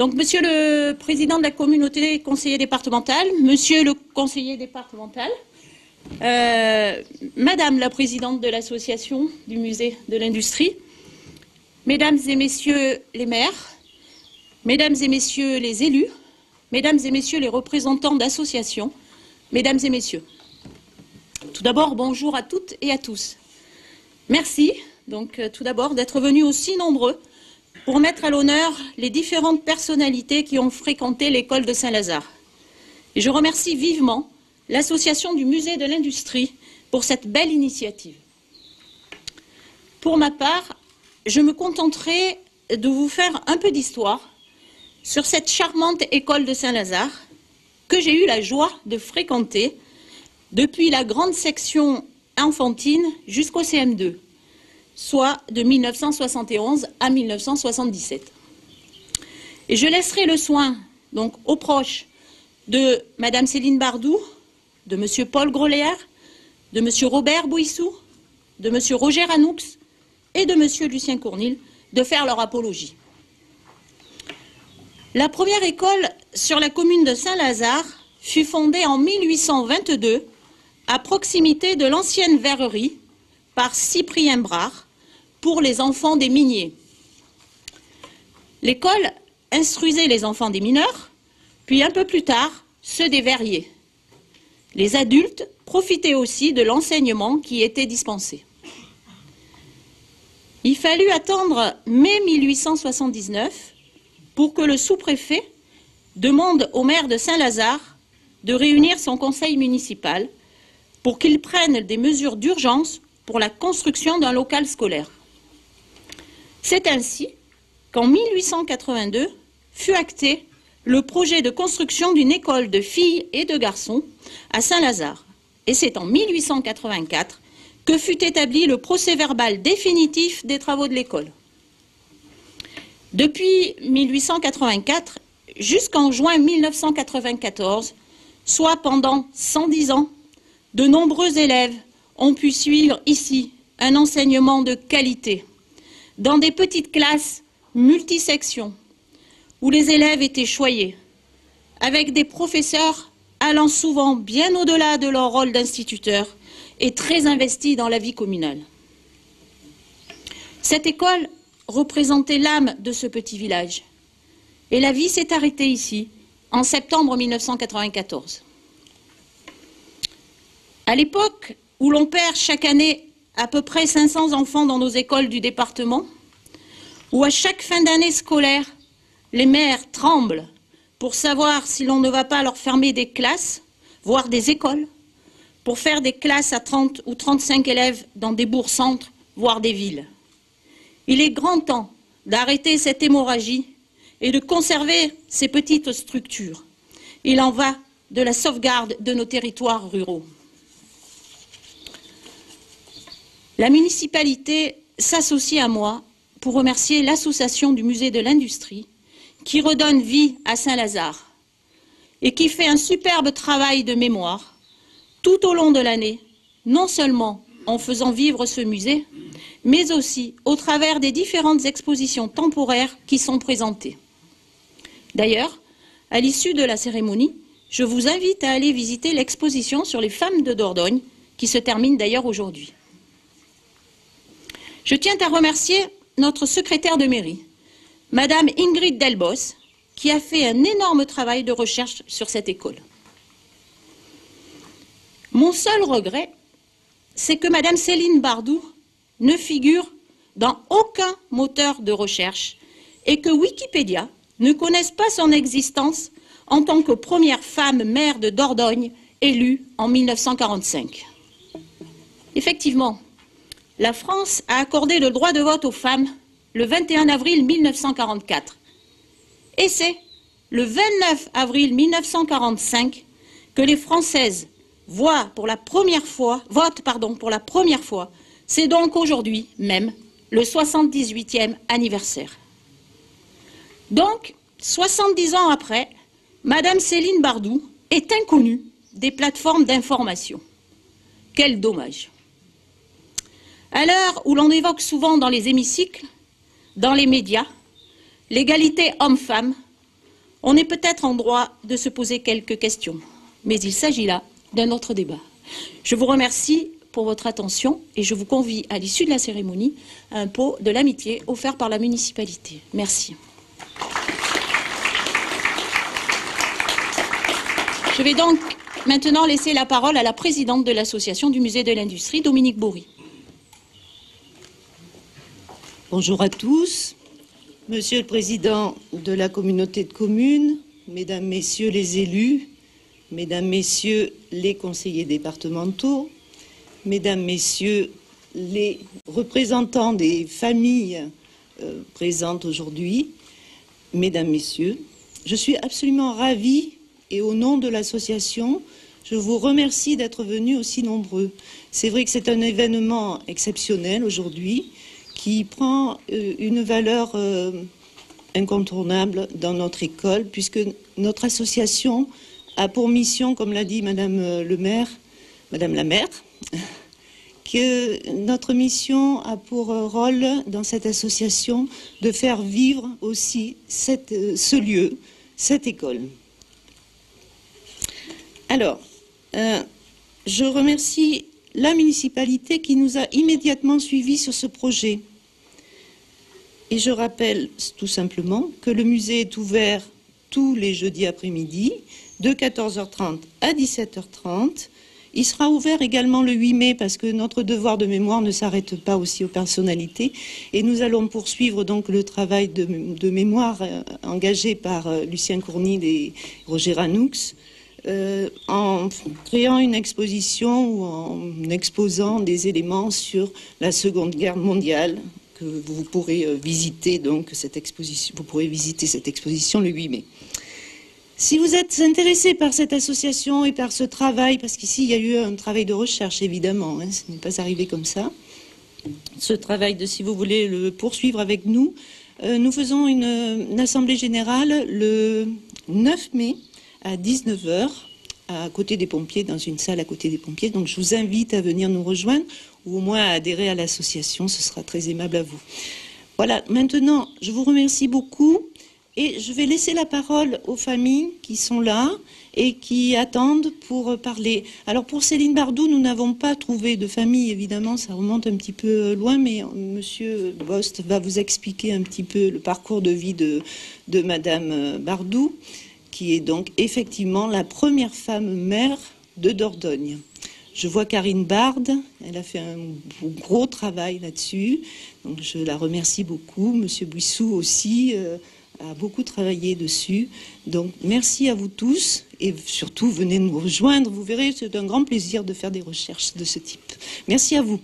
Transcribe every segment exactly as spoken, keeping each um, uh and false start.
Donc, Monsieur le Président de la communauté conseiller départementale, Monsieur le conseiller départemental, euh, Madame la Présidente de l'association du musée de l'industrie, Mesdames et Messieurs les maires, Mesdames et Messieurs les élus, Mesdames et Messieurs les représentants d'associations, Mesdames et Messieurs. Tout d'abord, bonjour à toutes et à tous. Merci, donc, tout d'abord, d'être venus aussi nombreux pour mettre à l'honneur les différentes personnalités qui ont fréquenté l'école de Saint-Lazare. Et je remercie vivement l'association du musée de l'industrie pour cette belle initiative. Pour ma part, je me contenterai de vous faire un peu d'histoire sur cette charmante école de Saint-Lazare que j'ai eu la joie de fréquenter depuis la grande section enfantine jusqu'au C M deux, soit de mille neuf cent soixante et onze à mille neuf cent soixante-dix-sept. Et je laisserai le soin donc aux proches de Madame Céline Bardou, de Monsieur Paul Groléaire, de Monsieur Robert Bouissou, de Monsieur Roger Hanoux et de Monsieur Lucien Cournil de faire leur apologie. La première école sur la commune de Saint-Lazare fut fondée en mille huit cent vingt-deux à proximité de l'ancienne verrerie par Cyprien Brard pour les enfants des miniers. L'école instruisait les enfants des mineurs, puis un peu plus tard ceux des verriers. Les adultes profitaient aussi de l'enseignement qui était dispensé. Il fallut attendre mai mille huit cent soixante-dix-neuf pour que le sous-préfet demande au maire de Saint-Lazare de réunir son conseil municipal pour qu'il prenne des mesures d'urgence pour la construction d'un local scolaire. C'est ainsi qu'en mille huit cent quatre-vingt-deux fut acté le projet de construction d'une école de filles et de garçons à Saint-Lazare. Et c'est en mille huit cent quatre-vingt-quatre que fut établi le procès-verbal définitif des travaux de l'école. Depuis mille huit cent quatre-vingt-quatre jusqu'en juin mille neuf cent quatre-vingt-quatorze, soit pendant cent dix ans, de nombreux élèves ont pu suivre ici un enseignement de qualité, dans des petites classes multisections, où les élèves étaient choyés, avec des professeurs allant souvent bien au-delà de leur rôle d'instituteurs et très investis dans la vie communale. Cette école représentait l'âme de ce petit village, et la vie s'est arrêtée ici, en septembre mille neuf cent quatre-vingt-quatorze. À l'époque où l'on perd chaque année à peu près cinq cents enfants dans nos écoles du département, où à chaque fin d'année scolaire, les mères tremblent pour savoir si l'on ne va pas leur fermer des classes, voire des écoles, pour faire des classes à trente ou trente-cinq élèves dans des bourgs-centres, voire des villes. Il est grand temps d'arrêter cette hémorragie et de conserver ces petites structures. Il en va de la sauvegarde de nos territoires ruraux. La municipalité s'associe à moi pour remercier l'association du musée de l'industrie qui redonne vie à Saint-Lazare et qui fait un superbe travail de mémoire tout au long de l'année, non seulement en faisant vivre ce musée, mais aussi au travers des différentes expositions temporaires qui sont présentées. D'ailleurs, à l'issue de la cérémonie, je vous invite à aller visiter l'exposition sur les femmes de Dordogne, qui se termine d'ailleurs aujourd'hui. Je tiens à remercier notre secrétaire de mairie, Madame Ingrid Delbos, qui a fait un énorme travail de recherche sur cette école. Mon seul regret, c'est que Madame Céline Bardou ne figure dans aucun moteur de recherche et que Wikipédia ne connaisse pas son existence en tant que première femme maire de Dordogne élue en mille neuf cent quarante-cinq. Effectivement, la France a accordé le droit de vote aux femmes le vingt et un avril mille neuf cent quarante-quatre. Et c'est le vingt-neuf avril mille neuf cent quarante-cinq que les Françaises voient pour la première fois, votent pardon, pour la première fois. C'est donc aujourd'hui même le soixante-dix-huitième anniversaire. Donc, soixante-dix ans après, Madame Céline Bardou est inconnue des plateformes d'information. Quel dommage. À l'heure où l'on évoque souvent dans les hémicycles, dans les médias, l'égalité homme-femme, On est peut-être en droit de se poser quelques questions, mais il s'agit là d'un autre débat. Je vous remercie pour votre attention et je vous convie à l'issue de la cérémonie à un pot de l'amitié offert par la municipalité. Merci. Je vais donc maintenant laisser la parole à la présidente de l'association du musée de l'industrie, Dominique Bourry. Bonjour à tous. Monsieur le Président de la communauté de communes, Mesdames, Messieurs les élus, Mesdames, Messieurs les conseillers départementaux, Mesdames, Messieurs les représentants des familles euh, présentes aujourd'hui, Mesdames, Messieurs, je suis absolument ravie et au nom de l'association, je vous remercie d'être venus aussi nombreux. C'est vrai que c'est un événement exceptionnel aujourd'hui qui prend euh, une valeur euh, incontournable dans notre école puisque notre association a pour mission, comme l'a dit Madame le maire, Madame la maire, que notre mission a pour rôle dans cette association de faire vivre aussi cette, ce lieu, cette école. Alors, euh, je remercie la municipalité qui nous a immédiatement suivis sur ce projet. Et je rappelle tout simplement que le musée est ouvert tous les jeudis après-midi, de quatorze heures trente à dix-sept heures trente. Il sera ouvert également le huit mai parce que notre devoir de mémoire ne s'arrête pas aussi aux personnalités. Et nous allons poursuivre donc le travail de, de mémoire euh, engagé par euh, Lucien Cournil et Roger Ranoux euh, en créant une exposition ou en exposant des éléments sur la Seconde Guerre mondiale. Vous pourrez visiter donc cette exposition, vous pourrez visiter cette exposition le huit mai. Si vous êtes intéressé par cette association et par ce travail, parce qu'ici il y a eu un travail de recherche évidemment, hein, ce n'est pas arrivé comme ça, ce travail de, si vous voulez le poursuivre avec nous, euh, nous faisons une, une assemblée générale le neuf mai à dix-neuf heures à côté des pompiers, dans une salle à côté des pompiers. Donc je vous invite à venir nous rejoindre ou au moins à adhérer à l'association, ce sera très aimable à vous. Voilà, maintenant, je vous remercie beaucoup et je vais laisser la parole aux familles qui sont là et qui attendent pour parler. Alors pour Céline Bardou, nous n'avons pas trouvé de famille, évidemment, ça remonte un petit peu loin, mais Monsieur Bost va vous expliquer un petit peu le parcours de vie de, de Madame Bardou, qui est donc effectivement la première femme maire de Dordogne. Je vois Karine Bard, elle a fait un gros travail là-dessus, donc je la remercie beaucoup. Monsieur Buissou aussi euh, a beaucoup travaillé dessus. Donc merci à vous tous et surtout venez nous rejoindre. Vous verrez, c'est un grand plaisir de faire des recherches de ce type. Merci à vous.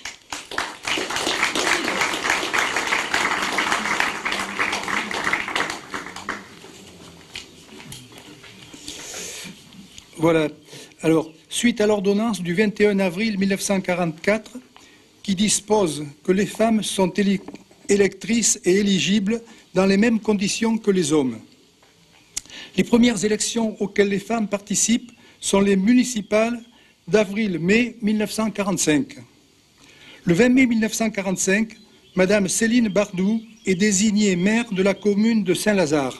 Voilà. Alors, suite à l'ordonnance du vingt et un avril mille neuf cent quarante-quatre, qui dispose que les femmes sont électrices et éligibles dans les mêmes conditions que les hommes. Les premières élections auxquelles les femmes participent sont les municipales d'avril-mai mille neuf cent quarante-cinq. Le vingt mai mille neuf cent quarante-cinq, Madame Céline Bardou est désignée maire de la commune de Saint-Lazare.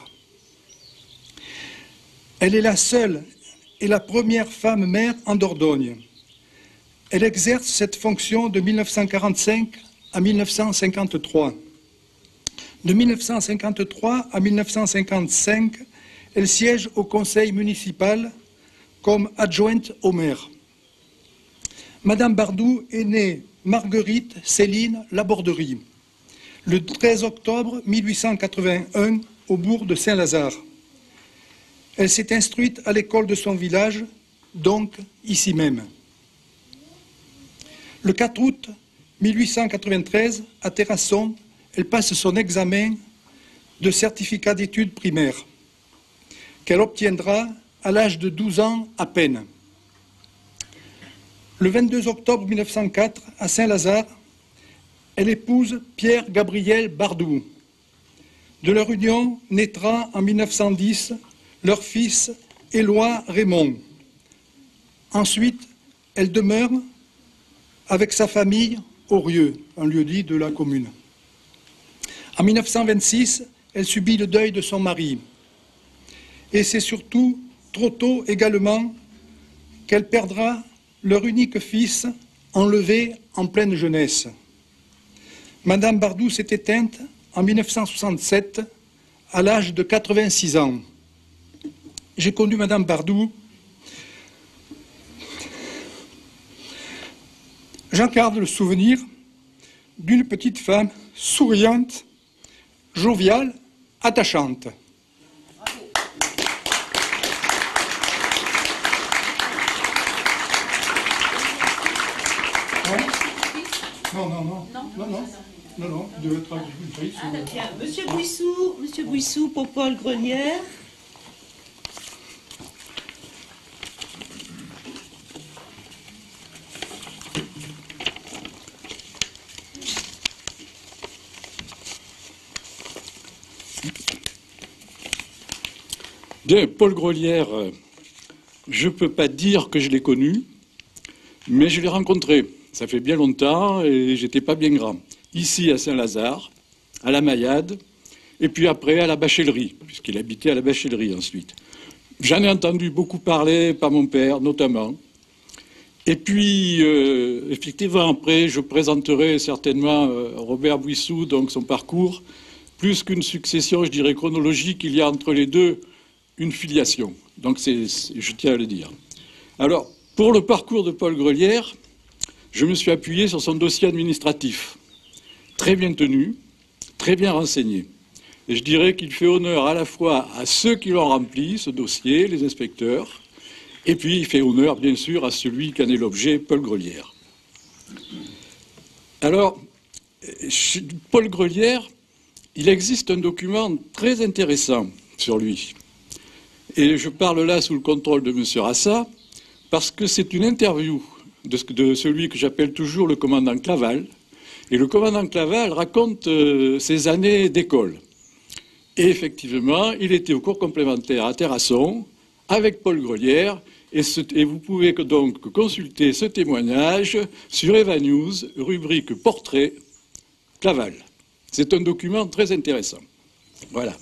Elle est la seule et la première femme maire en Dordogne. Elle exerce cette fonction de mille neuf cent quarante-cinq à mille neuf cent cinquante-trois. De mille neuf cent cinquante-trois à mille neuf cent cinquante-cinq, elle siège au conseil municipal comme adjointe au maire. Madame Bardou est née Marguerite Céline Laborderie le treize octobre mille huit cent quatre-vingt-un au bourg de Saint-Lazare. Elle s'est instruite à l'école de son village, donc ici même. Le quatre août mille huit cent quatre-vingt-treize, à Terrasson, elle passe son examen de certificat d'études primaires, qu'elle obtiendra à l'âge de douze ans à peine. Le vingt-deux octobre mille neuf cent quatre, à Saint-Lazare, elle épouse Pierre-Gabriel Bardou. De leur union naîtra en mille neuf cent dix leur fils Éloi Raymond. Ensuite, elle demeure avec sa famille au Rieux, un lieu-dit de la commune. En mille neuf cent vingt-six, elle subit le deuil de son mari. Et c'est surtout trop tôt également qu'elle perdra leur unique fils enlevé en pleine jeunesse. Madame Bardou s'est éteinte en mille neuf cent soixante-sept à l'âge de quatre-vingt-six ans. J'ai connu Madame Bardou. J'en garde le souvenir d'une petite femme souriante, joviale, attachante. Non, non, non, non, non, non, non, non, de votre agricultrice. Bien, Monsieur Bouissou, Monsieur Bouissou pour Paul Grelière. Bien, Paul Grelière, je ne peux pas dire que je l'ai connu, mais je l'ai rencontré. Ça fait bien longtemps et j'étais pas bien grand. Ici à Saint-Lazare, à la Maillade, et puis après à la Bachellerie, puisqu'il habitait à la Bachellerie ensuite. J'en ai entendu beaucoup parler par mon père, notamment. Et puis, euh, effectivement, après, je présenterai certainement euh, Robert Bouissou, donc son parcours, plus qu'une succession, je dirais, chronologique, il y a entre les deux une filiation. Donc, c'est, c'est, je tiens à le dire. Alors, pour le parcours de Paul Grelière, je me suis appuyé sur son dossier administratif, très bien tenu, très bien renseigné. Et je dirais qu'il fait honneur à la fois à ceux qui l'ont rempli, ce dossier, les inspecteurs, et puis il fait honneur, bien sûr, à celui qui en est l'objet, Paul Grelière. Alors, Paul Grelière, il existe un document très intéressant sur lui. Et je parle là sous le contrôle de M. Rassa, parce que c'est une interview de, de celui que j'appelle toujours le commandant Claval. Et le commandant Claval raconte euh, ses années d'école. Et effectivement, il était au cours complémentaire à Terrasson, avec Paul Grelière, et, ce, et vous pouvez donc consulter ce témoignage sur Eva News, rubrique Portrait, Claval. C'est un document très intéressant. Voilà.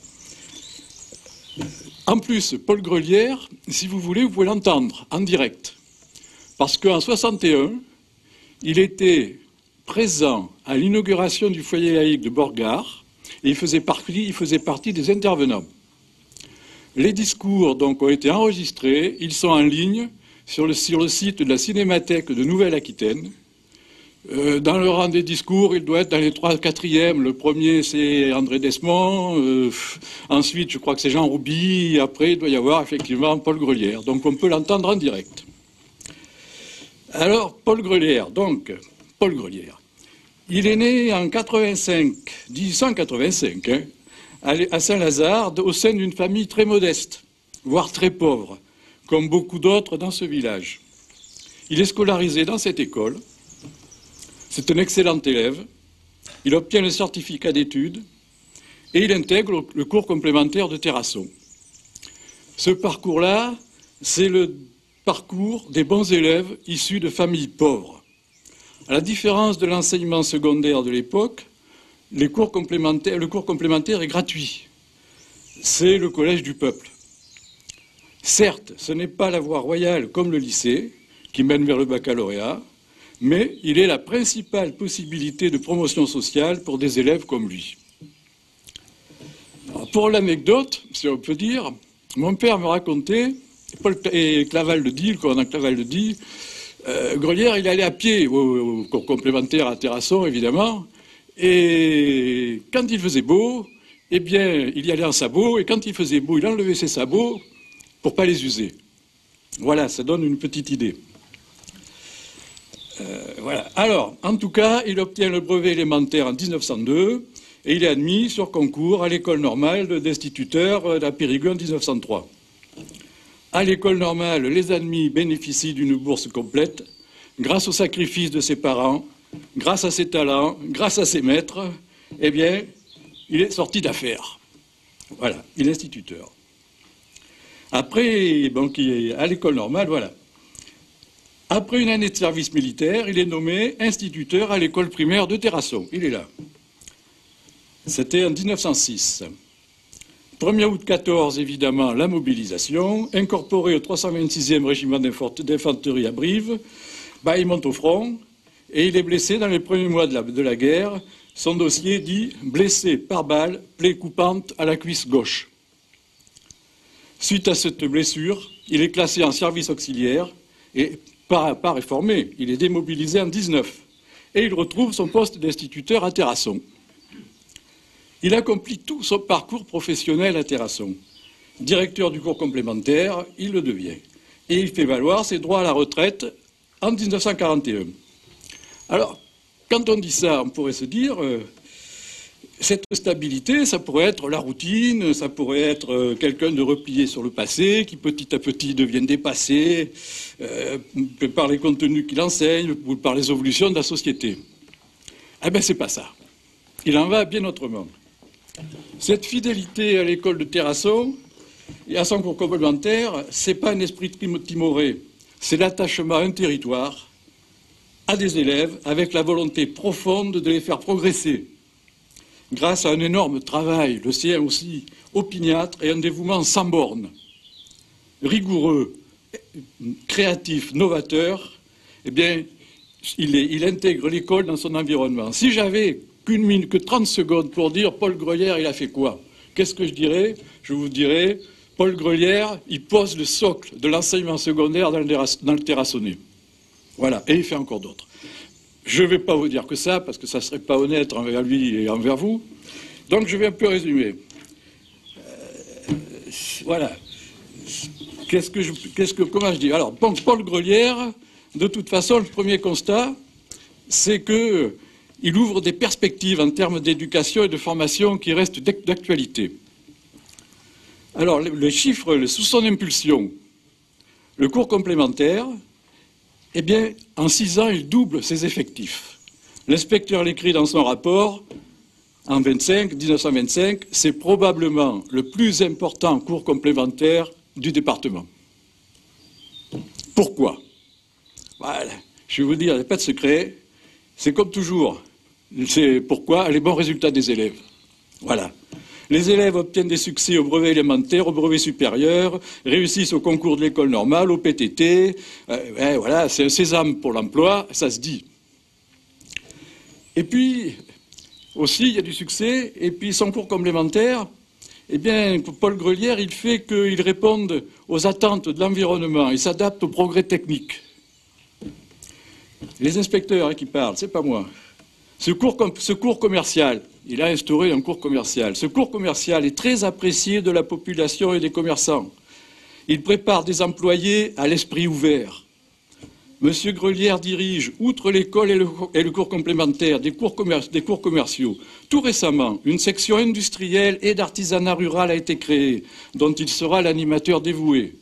En plus, Paul Grelière, si vous voulez, vous pouvez l'entendre en direct. Parce qu'en soixante et un, il était présent à l'inauguration du foyer laïque de Borgard, et il faisait partie, il faisait partie des intervenants. Les discours donc ont été enregistrés, ils sont en ligne sur le, sur le site de la Cinémathèque de Nouvelle-Aquitaine. Euh, dans le rang des discours, il doit être dans les trois quatrièmes. Le premier, c'est André Desmond. Euh, ensuite, je crois que c'est Jean Rouby. Après, il doit y avoir effectivement Paul Grelière. Donc, on peut l'entendre en direct. Alors, Paul Grelière. Donc, Paul Grelière. Il est né en quatre-vingt-cinq, mille huit cent quatre-vingt-cinq, hein, à Saint-Lazare, au sein d'une famille très modeste, voire très pauvre, comme beaucoup d'autres dans ce village. Il est scolarisé dans cette école. C'est un excellent élève. Il obtient le certificat d'études et il intègre le cours complémentaire de Terrasson. Ce parcours-là, c'est le parcours des bons élèves issus de familles pauvres. À la différence de l'enseignement secondaire de l'époque, les cours complémentaires, le cours complémentaire est gratuit. C'est le collège du peuple. Certes, ce n'est pas la voie royale comme le lycée, qui mène vers le baccalauréat, mais il est la principale possibilité de promotion sociale pour des élèves comme lui. Alors, pour l'anecdote, si on peut dire, mon père me racontait, Paul, et Claval le dit, le commandant Claval le dit, euh, Grelière, il allait à pied au, au cours complémentaire à Terrasson, évidemment, et quand il faisait beau, eh bien, il y allait en sabot, et quand il faisait beau, il enlevait ses sabots pour ne pas les user. Voilà, ça donne une petite idée. Euh, voilà. Alors, en tout cas, il obtient le brevet élémentaire en mille neuf cent deux et il est admis sur concours à l'école normale d'instituteurs de la Périgueux en mille neuf cent trois. À l'école normale, les admis bénéficient d'une bourse complète grâce au sacrifice de ses parents, grâce à ses talents, grâce à ses maîtres. Eh bien, il est sorti d'affaires. Voilà, il est instituteur. Après, donc, il est à l'école normale, voilà. Après une année de service militaire, il est nommé instituteur à l'école primaire de Terrasson. Il est là. C'était en mille neuf cent six. premier août quatorze, évidemment, la mobilisation, incorporé au trois cent vingt-sixième régiment d'infanterie à Brive, bah, il monte au front et il est blessé dans les premiers mois de la, de la guerre. Son dossier dit « blessé par balle, plaie coupante à la cuisse gauche ». Suite à cette blessure, il est classé en service auxiliaire et pas, pas réformé, il est démobilisé en dix-neuf et il retrouve son poste d'instituteur à Terrasson. Il accomplit tout son parcours professionnel à Terrasson. Directeur du cours complémentaire, il le devient. Et il fait valoir ses droits à la retraite en mille neuf cent quarante et un. Alors, quand on dit ça, on pourrait se dire, euh, cette stabilité, ça pourrait être la routine, ça pourrait être euh, quelqu'un de replié sur le passé, qui petit à petit devient dépassé euh, par les contenus qu'il enseigne ou par les évolutions de la société. Eh bien, c'est pas ça. Il en va bien autrement. Cette fidélité à l'école de Terrasson et à son cours complémentaire, ce n'est pas un esprit timoré, c'est l'attachement à un territoire, à des élèves, avec la volonté profonde de les faire progresser, grâce à un énorme travail, le sien aussi, opiniâtre et un dévouement sans borne, rigoureux, créatif, novateur. Eh bien, il, est, il intègre l'école dans son environnement. Si j'avais qu'une minute, que trente secondes pour dire Paul Grelière, il a fait quoi? Qu'est-ce que je dirais? Je vous dirais, Paul Grelière, il pose le socle de l'enseignement secondaire dans le, dans le terrassonnais. Voilà, et il fait encore d'autres. Je ne vais pas vous dire que ça, parce que ça ne serait pas honnête envers lui et envers vous. Donc je vais un peu résumer. Euh, voilà. Qu'est-ce que je, qu'est-ce que, comment je dis? Alors, bon, Paul Grelière, de toute façon, le premier constat, c'est que il ouvre des perspectives en termes d'éducation et de formation qui restent d'actualité. Alors, les chiffres, sous son impulsion, le cours complémentaire, eh bien, en six ans, il double ses effectifs. L'inspecteur l'écrit dans son rapport, en vingt-cinq, mille neuf cent vingt-cinq, c'est probablement le plus important cours complémentaire du département. Pourquoi? Voilà, je vais vous dire, il n'y a pas de secret, c'est comme toujours. C'est pourquoi les bons résultats des élèves. Voilà. Les élèves obtiennent des succès au brevet élémentaire, au brevet supérieur, réussissent au concours de l'école normale, au P T T. Euh, ouais, voilà, c'est un sésame pour l'emploi, ça se dit. Et puis, aussi, il y a du succès. Et puis, son cours complémentaire, eh bien, Paul Grelière, il fait qu'il réponde aux attentes de l'environnement. Il s'adapte aux progrès techniques. Les inspecteurs hein, qui parlent, c'est pas moi. Ce cours, ce cours commercial, il a instauré un cours commercial. Ce cours commercial est très apprécié de la population et des commerçants. Il prépare des employés à l'esprit ouvert. Monsieur Grelière dirige, outre l'école et, et le cours complémentaire, des cours, des cours commerciaux. Tout récemment, une section industrielle et d'artisanat rural a été créée, dont il sera l'animateur dévoué.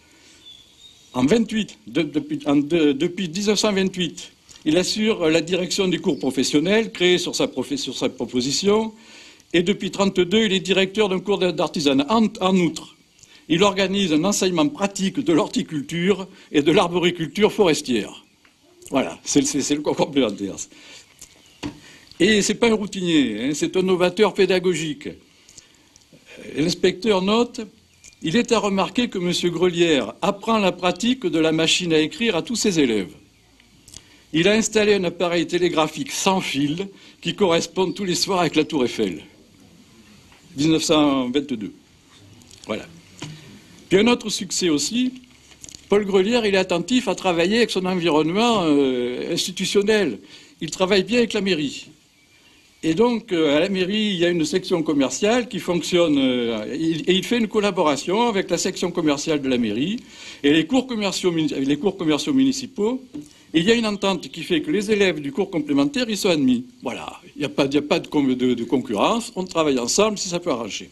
En vingt-huit, de, depuis, en, de, depuis mille neuf cent vingt-huit, il assure la direction des cours professionnels, créés sur sa, sur sa proposition, et depuis mille neuf cent trente-deux, il est directeur d'un cours d'artisanat. En, en outre, il organise un enseignement pratique de l'horticulture et de l'arboriculture forestière. Voilà, c'est le cours complémentaire. Et ce n'est pas un routinier, hein, c'est un novateur pédagogique. L'inspecteur note, il est à remarquer que M. Grelière apprend la pratique de la machine à écrire à tous ses élèves. Il a installé un appareil télégraphique sans fil qui correspond tous les soirs avec la Tour Eiffel. mille neuf cent vingt-deux. Voilà. Puis un autre succès aussi, Paul Grelière, il est attentif à travailler avec son environnement euh, institutionnel. Il travaille bien avec la mairie. Et donc, euh, à la mairie, il y a une section commerciale qui fonctionne, euh, et il fait une collaboration avec la section commerciale de la mairie et les cours commerciaux, les cours commerciaux municipaux. Et il y a une entente qui fait que les élèves du cours complémentaire, ils sont admis. Voilà, il n'y a pas, il n'y a pas de, de, de concurrence, on travaille ensemble si ça peut arranger.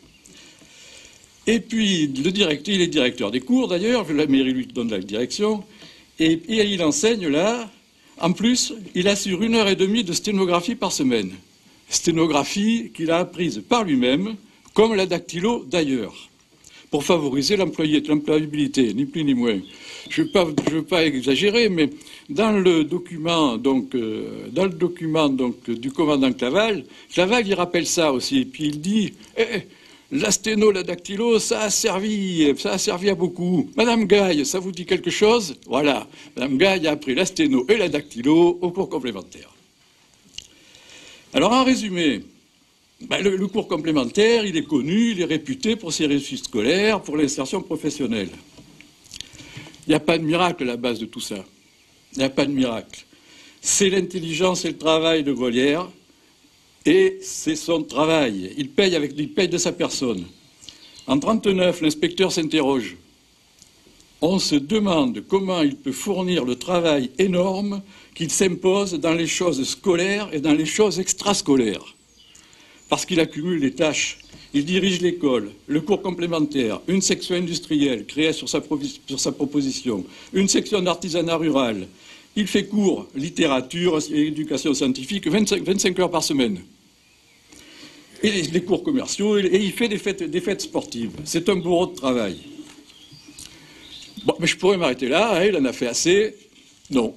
Et puis, le directeur, il est directeur des cours d'ailleurs, la mairie lui donne la direction, et, et il enseigne là. En plus, il assure une heure et demie de sténographie par semaine. Sténographie qu'il a apprise par lui-même, comme la dactylo d'ailleurs, pour favoriser l'employabilité, ni plus ni moins. Je ne veux, veux pas exagérer, mais dans le document, donc, euh, dans le document donc, du commandant Claval, Claval, il rappelle ça aussi, et puis il dit eh, La sténo, la dactylo, ça a servi, ça a servi à beaucoup. Madame Gaille, ça vous dit quelque chose? Voilà, Madame Gaille a appris la sténo et la dactylo au cours complémentaire. Alors, en résumé, ben, le, le cours complémentaire, il est connu, il est réputé pour ses réussites scolaires, pour l'insertion professionnelle. Il n'y a pas de miracle à la base de tout ça. Il n'y a pas de miracle. C'est l'intelligence et le travail de Grolière. Et c'est son travail. Il paye, avec, il paye de sa personne. En trente-neuf, l'inspecteur s'interroge. On se demande comment il peut fournir le travail énorme qu'il s'impose dans les choses scolaires et dans les choses extrascolaires. Parce qu'il accumule les tâches. Il dirige l'école, le cours complémentaire, une section industrielle créée sur sa, sur sa proposition, une section d'artisanat rural. Il fait cours, littérature et éducation scientifique, vingt-cinq, vingt-cinq heures par semaine. Et les, les cours commerciaux, et il fait des fêtes, des fêtes sportives. C'est un bourreau de travail. Bon, mais je pourrais m'arrêter là, hein, il en a fait assez. Non.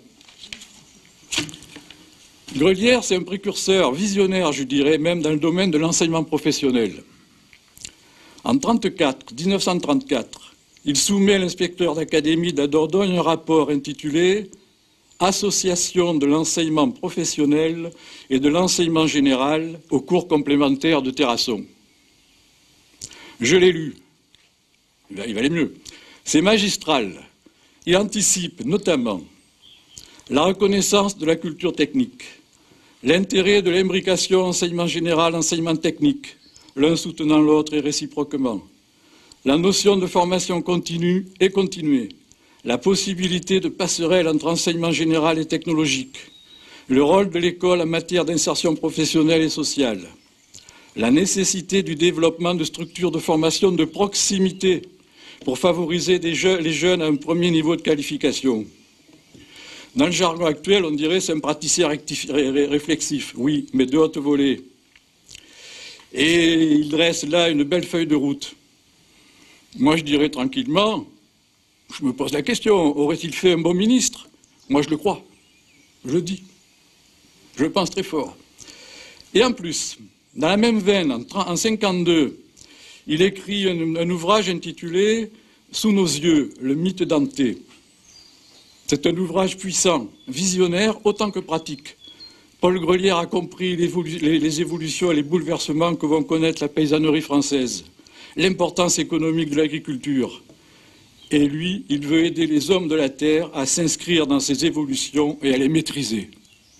Grolière, c'est un précurseur visionnaire, je dirais, même dans le domaine de l'enseignement professionnel. En mille neuf cent trente-quatre, il soumet à l'inspecteur d'académie de la Dordogne un rapport intitulé « Association de l'enseignement professionnel et de l'enseignement général au cours complémentaire de Terrasson ». Je l'ai lu. Il valait mieux. C'est magistral. Il anticipe notamment la reconnaissance de la culture technique, l'intérêt de l'imbrication enseignement général, enseignement technique, l'un soutenant l'autre et réciproquement, la notion de formation continue et continuée, la possibilité de passerelle entre enseignement général et technologique, le rôle de l'école en matière d'insertion professionnelle et sociale, la nécessité du développement de structures de formation de proximité pour favoriser des jeunes, les jeunes à un premier niveau de qualification. Dans le jargon actuel, on dirait c'est un praticien réflexif, oui, mais de haute volée. Et il dresse là une belle feuille de route. Moi, je dirais tranquillement, je me pose la question, aurait-il fait un bon ministre? Moi, je le crois. Je le dis. Je le pense très fort. Et en plus, dans la même veine, en mille neuf cent cinquante-deux, il écrit un, un ouvrage intitulé « Sous nos yeux, le mythe d'Anté ». C'est un ouvrage puissant, visionnaire autant que pratique. Paul Grolière a compris les, les évolutions et les bouleversements que vont connaître la paysannerie française, l'importance économique de l'agriculture. Et lui, il veut aider les hommes de la terre à s'inscrire dans ces évolutions et à les maîtriser.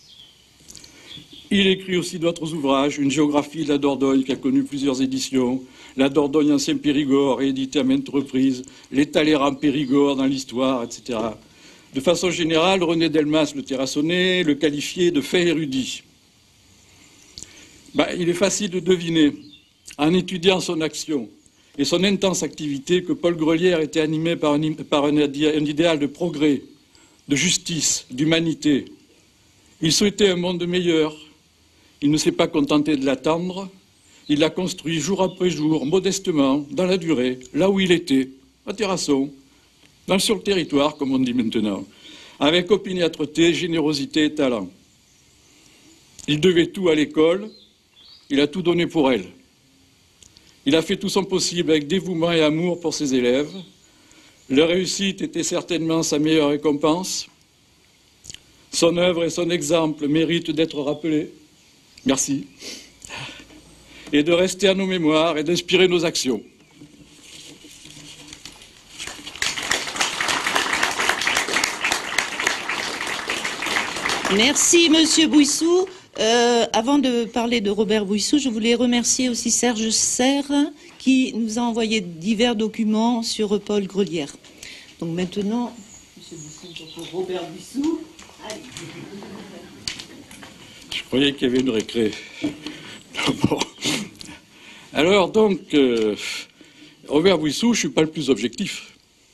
Il écrit aussi d'autres ouvrages, une géographie de la Dordogne qui a connu plusieurs éditions, la Dordogne ancien Périgord, rééditée à maintes reprises, les Talleyrand Périgord dans l'histoire, et cetera. De façon générale, René Delmas le terrassonnais, le qualifiait de fait érudit. Ben, il est facile de deviner, en étudiant son action et son intense activité, que Paul Grolière était animé par un, par un, un idéal de progrès, de justice, d'humanité. Il souhaitait un monde meilleur. Il ne s'est pas contenté de l'attendre. Il l'a construit jour après jour, modestement, dans la durée, là où il était, à Terrasson, dans, sur le territoire, comme on dit maintenant, avec opiniâtreté, générosité et talent. Il devait tout à l'école, il a tout donné pour elle. Il a fait tout son possible avec dévouement et amour pour ses élèves. Leur réussite était certainement sa meilleure récompense. Son œuvre et son exemple méritent d'être rappelés. Merci. Et de rester à nos mémoires et d'inspirer nos actions. Merci, Monsieur Bouissou. Euh, avant de parler de Robert Bouissou, je voulais remercier aussi Serge Serre qui nous a envoyé divers documents sur Paul Grolière. Donc maintenant, Monsieur Bouissou pour Robert Bouissou. Allez. Je croyais qu'il y avait une récré. Bon. Alors donc, euh, Robert Bouissou, je ne suis pas le plus objectif.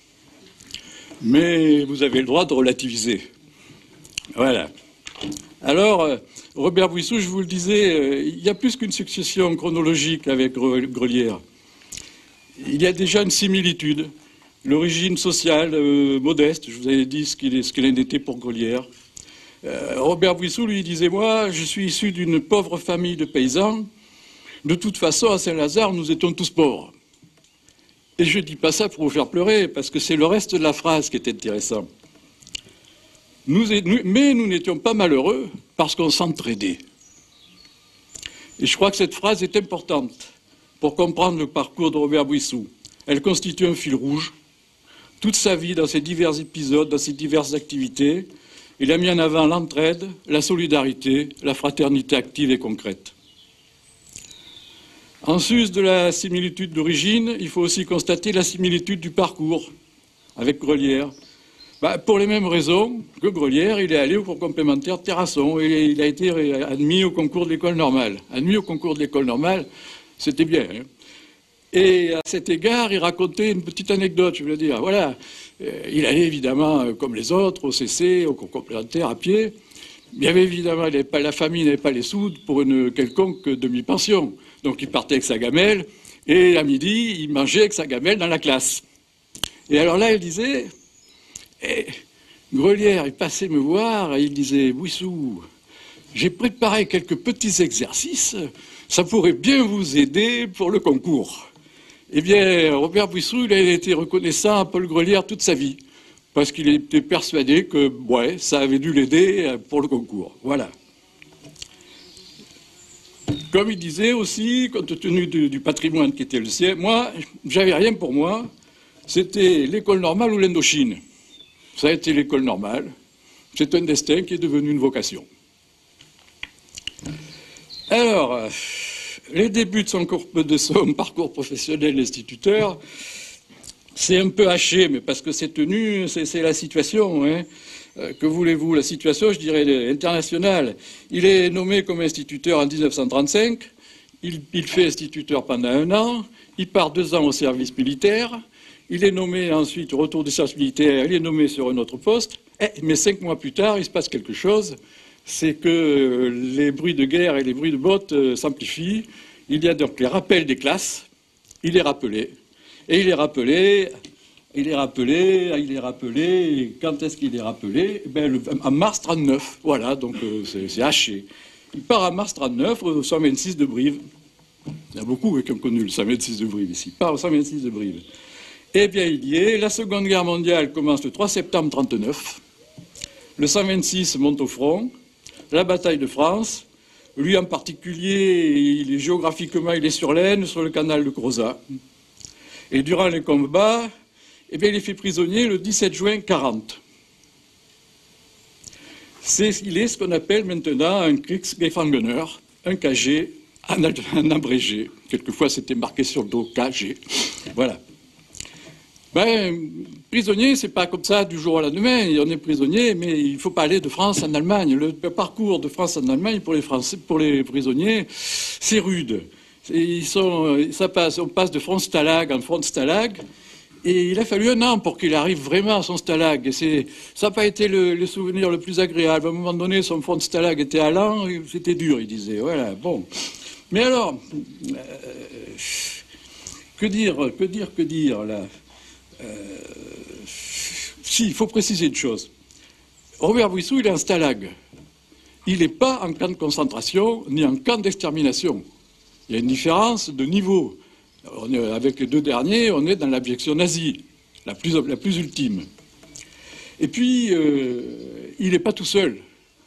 Mais vous avez le droit de relativiser. Voilà. Alors, euh, Robert Bouissou, je vous le disais, euh, il y a plus qu'une succession chronologique avec Grolière. Il y a déjà une similitude. L'origine sociale euh, modeste, je vous avais dit ce qu'il ce qu'il en était pour Grolière. Euh, Robert Bouissou, lui, disait, moi, je suis issu d'une pauvre famille de paysans. De toute façon, à Saint-Lazare, nous étions tous pauvres. Et je ne dis pas ça pour vous faire pleurer, parce que c'est le reste de la phrase qui est intéressant. Nous, mais nous n'étions pas malheureux parce qu'on s'entraidait. Et je crois que cette phrase est importante pour comprendre le parcours de Robert Bouissou. Elle constitue un fil rouge. Toute sa vie, dans ses divers épisodes, dans ses diverses activités, il a mis en avant l'entraide, la solidarité, la fraternité active et concrète. En sus de la similitude d'origine, il faut aussi constater la similitude du parcours avec Grelière. Bah, pour les mêmes raisons que Grelière, il est allé au cours complémentaire de Terrasson et il a été admis au concours de l'école normale. Admis au concours de l'école normale, c'était bien. Hein. Et à cet égard, il racontait une petite anecdote, je veux dire. Voilà, il allait évidemment, comme les autres, au C C, au cours complémentaire, à pied. Il y avait évidemment, il pas, la famille n'avait pas les sous pour une quelconque demi-pension. Donc il partait avec sa gamelle, et à midi, il mangeait avec sa gamelle dans la classe. Et alors là, il disait, eh, Grelière, il passait me voir, et il disait, Bouissou, j'ai préparé quelques petits exercices, ça pourrait bien vous aider pour le concours. Eh bien, Robert Bouissou, il a été reconnaissant à Paul Grelière toute sa vie, parce qu'il était persuadé que, ouais, ça avait dû l'aider pour le concours. Voilà. Comme il disait aussi, compte tenu du, du patrimoine qui était le sien, moi, j'avais rien pour moi, c'était l'école normale ou l'Indochine. Ça a été l'école normale, c'est un destin qui est devenu une vocation. Alors, euh, les débuts de son, cours, de son parcours professionnel d'instituteur, c'est un peu haché, mais parce que c'est tenu, c'est la situation, hein. Euh, que voulez-vous? La situation, je dirais, internationale. Il est nommé comme instituteur en mille neuf cent trente-cinq, il, il fait instituteur pendant un an, il part deux ans au service militaire, il est nommé ensuite, au retour du service militaire, il est nommé sur un autre poste, et, mais cinq mois plus tard, il se passe quelque chose, c'est que les bruits de guerre et les bruits de bottes euh, s'amplifient, il y a donc les rappels des classes, il est rappelé, et il est rappelé... Il est rappelé, il est rappelé, et quand est-ce qu'il est rappelé? Ben, le, en mars trente-neuf, voilà, donc euh, c'est haché. Il part en mars trente-neuf au cent vingt-six de Brive. Il y a beaucoup qui ont connu le cent vingt-six de Brive ici. Il part au cent vingt-six de Brive. Eh bien, il y est. La Seconde Guerre mondiale commence le trois septembre trente-neuf. Le cent vingt-six monte au front. La bataille de France. Lui en particulier, il est, géographiquement, il est sur l'Aisne, sur le canal de Crozat. Et durant les combats, eh bien, il est fait prisonnier le dix-sept juin quarante. Il est ce qu'on appelle maintenant un Kriegsgefangener, un K G, un abrégé. Quelquefois, c'était marqué sur le dos K G. Voilà. Ben, prisonnier, c'est pas comme ça du jour au lendemain. On est prisonnier, mais il ne faut pas aller de France en Allemagne. Le parcours de France en Allemagne pour les, Français, pour les prisonniers, c'est rude. Ils sont, ça passe, on passe de front stalag en front stalag. Et il a fallu un an pour qu'il arrive vraiment à son stalag. Et ça n'a pas été le, le souvenir le plus agréable. À un moment donné, son front de stalag était allant, c'était dur, il disait. Voilà, bon. Mais alors, euh, que dire, que dire, que dire, là euh, Si, il faut préciser une chose. Robert Bouissou, il est en stalag. Il n'est pas en camp de concentration, ni en camp d'extermination. Il y a une différence de niveau. On est, avec les deux derniers, on est dans l'abjection nazie, la plus, la plus ultime. Et puis, euh, il n'est pas tout seul.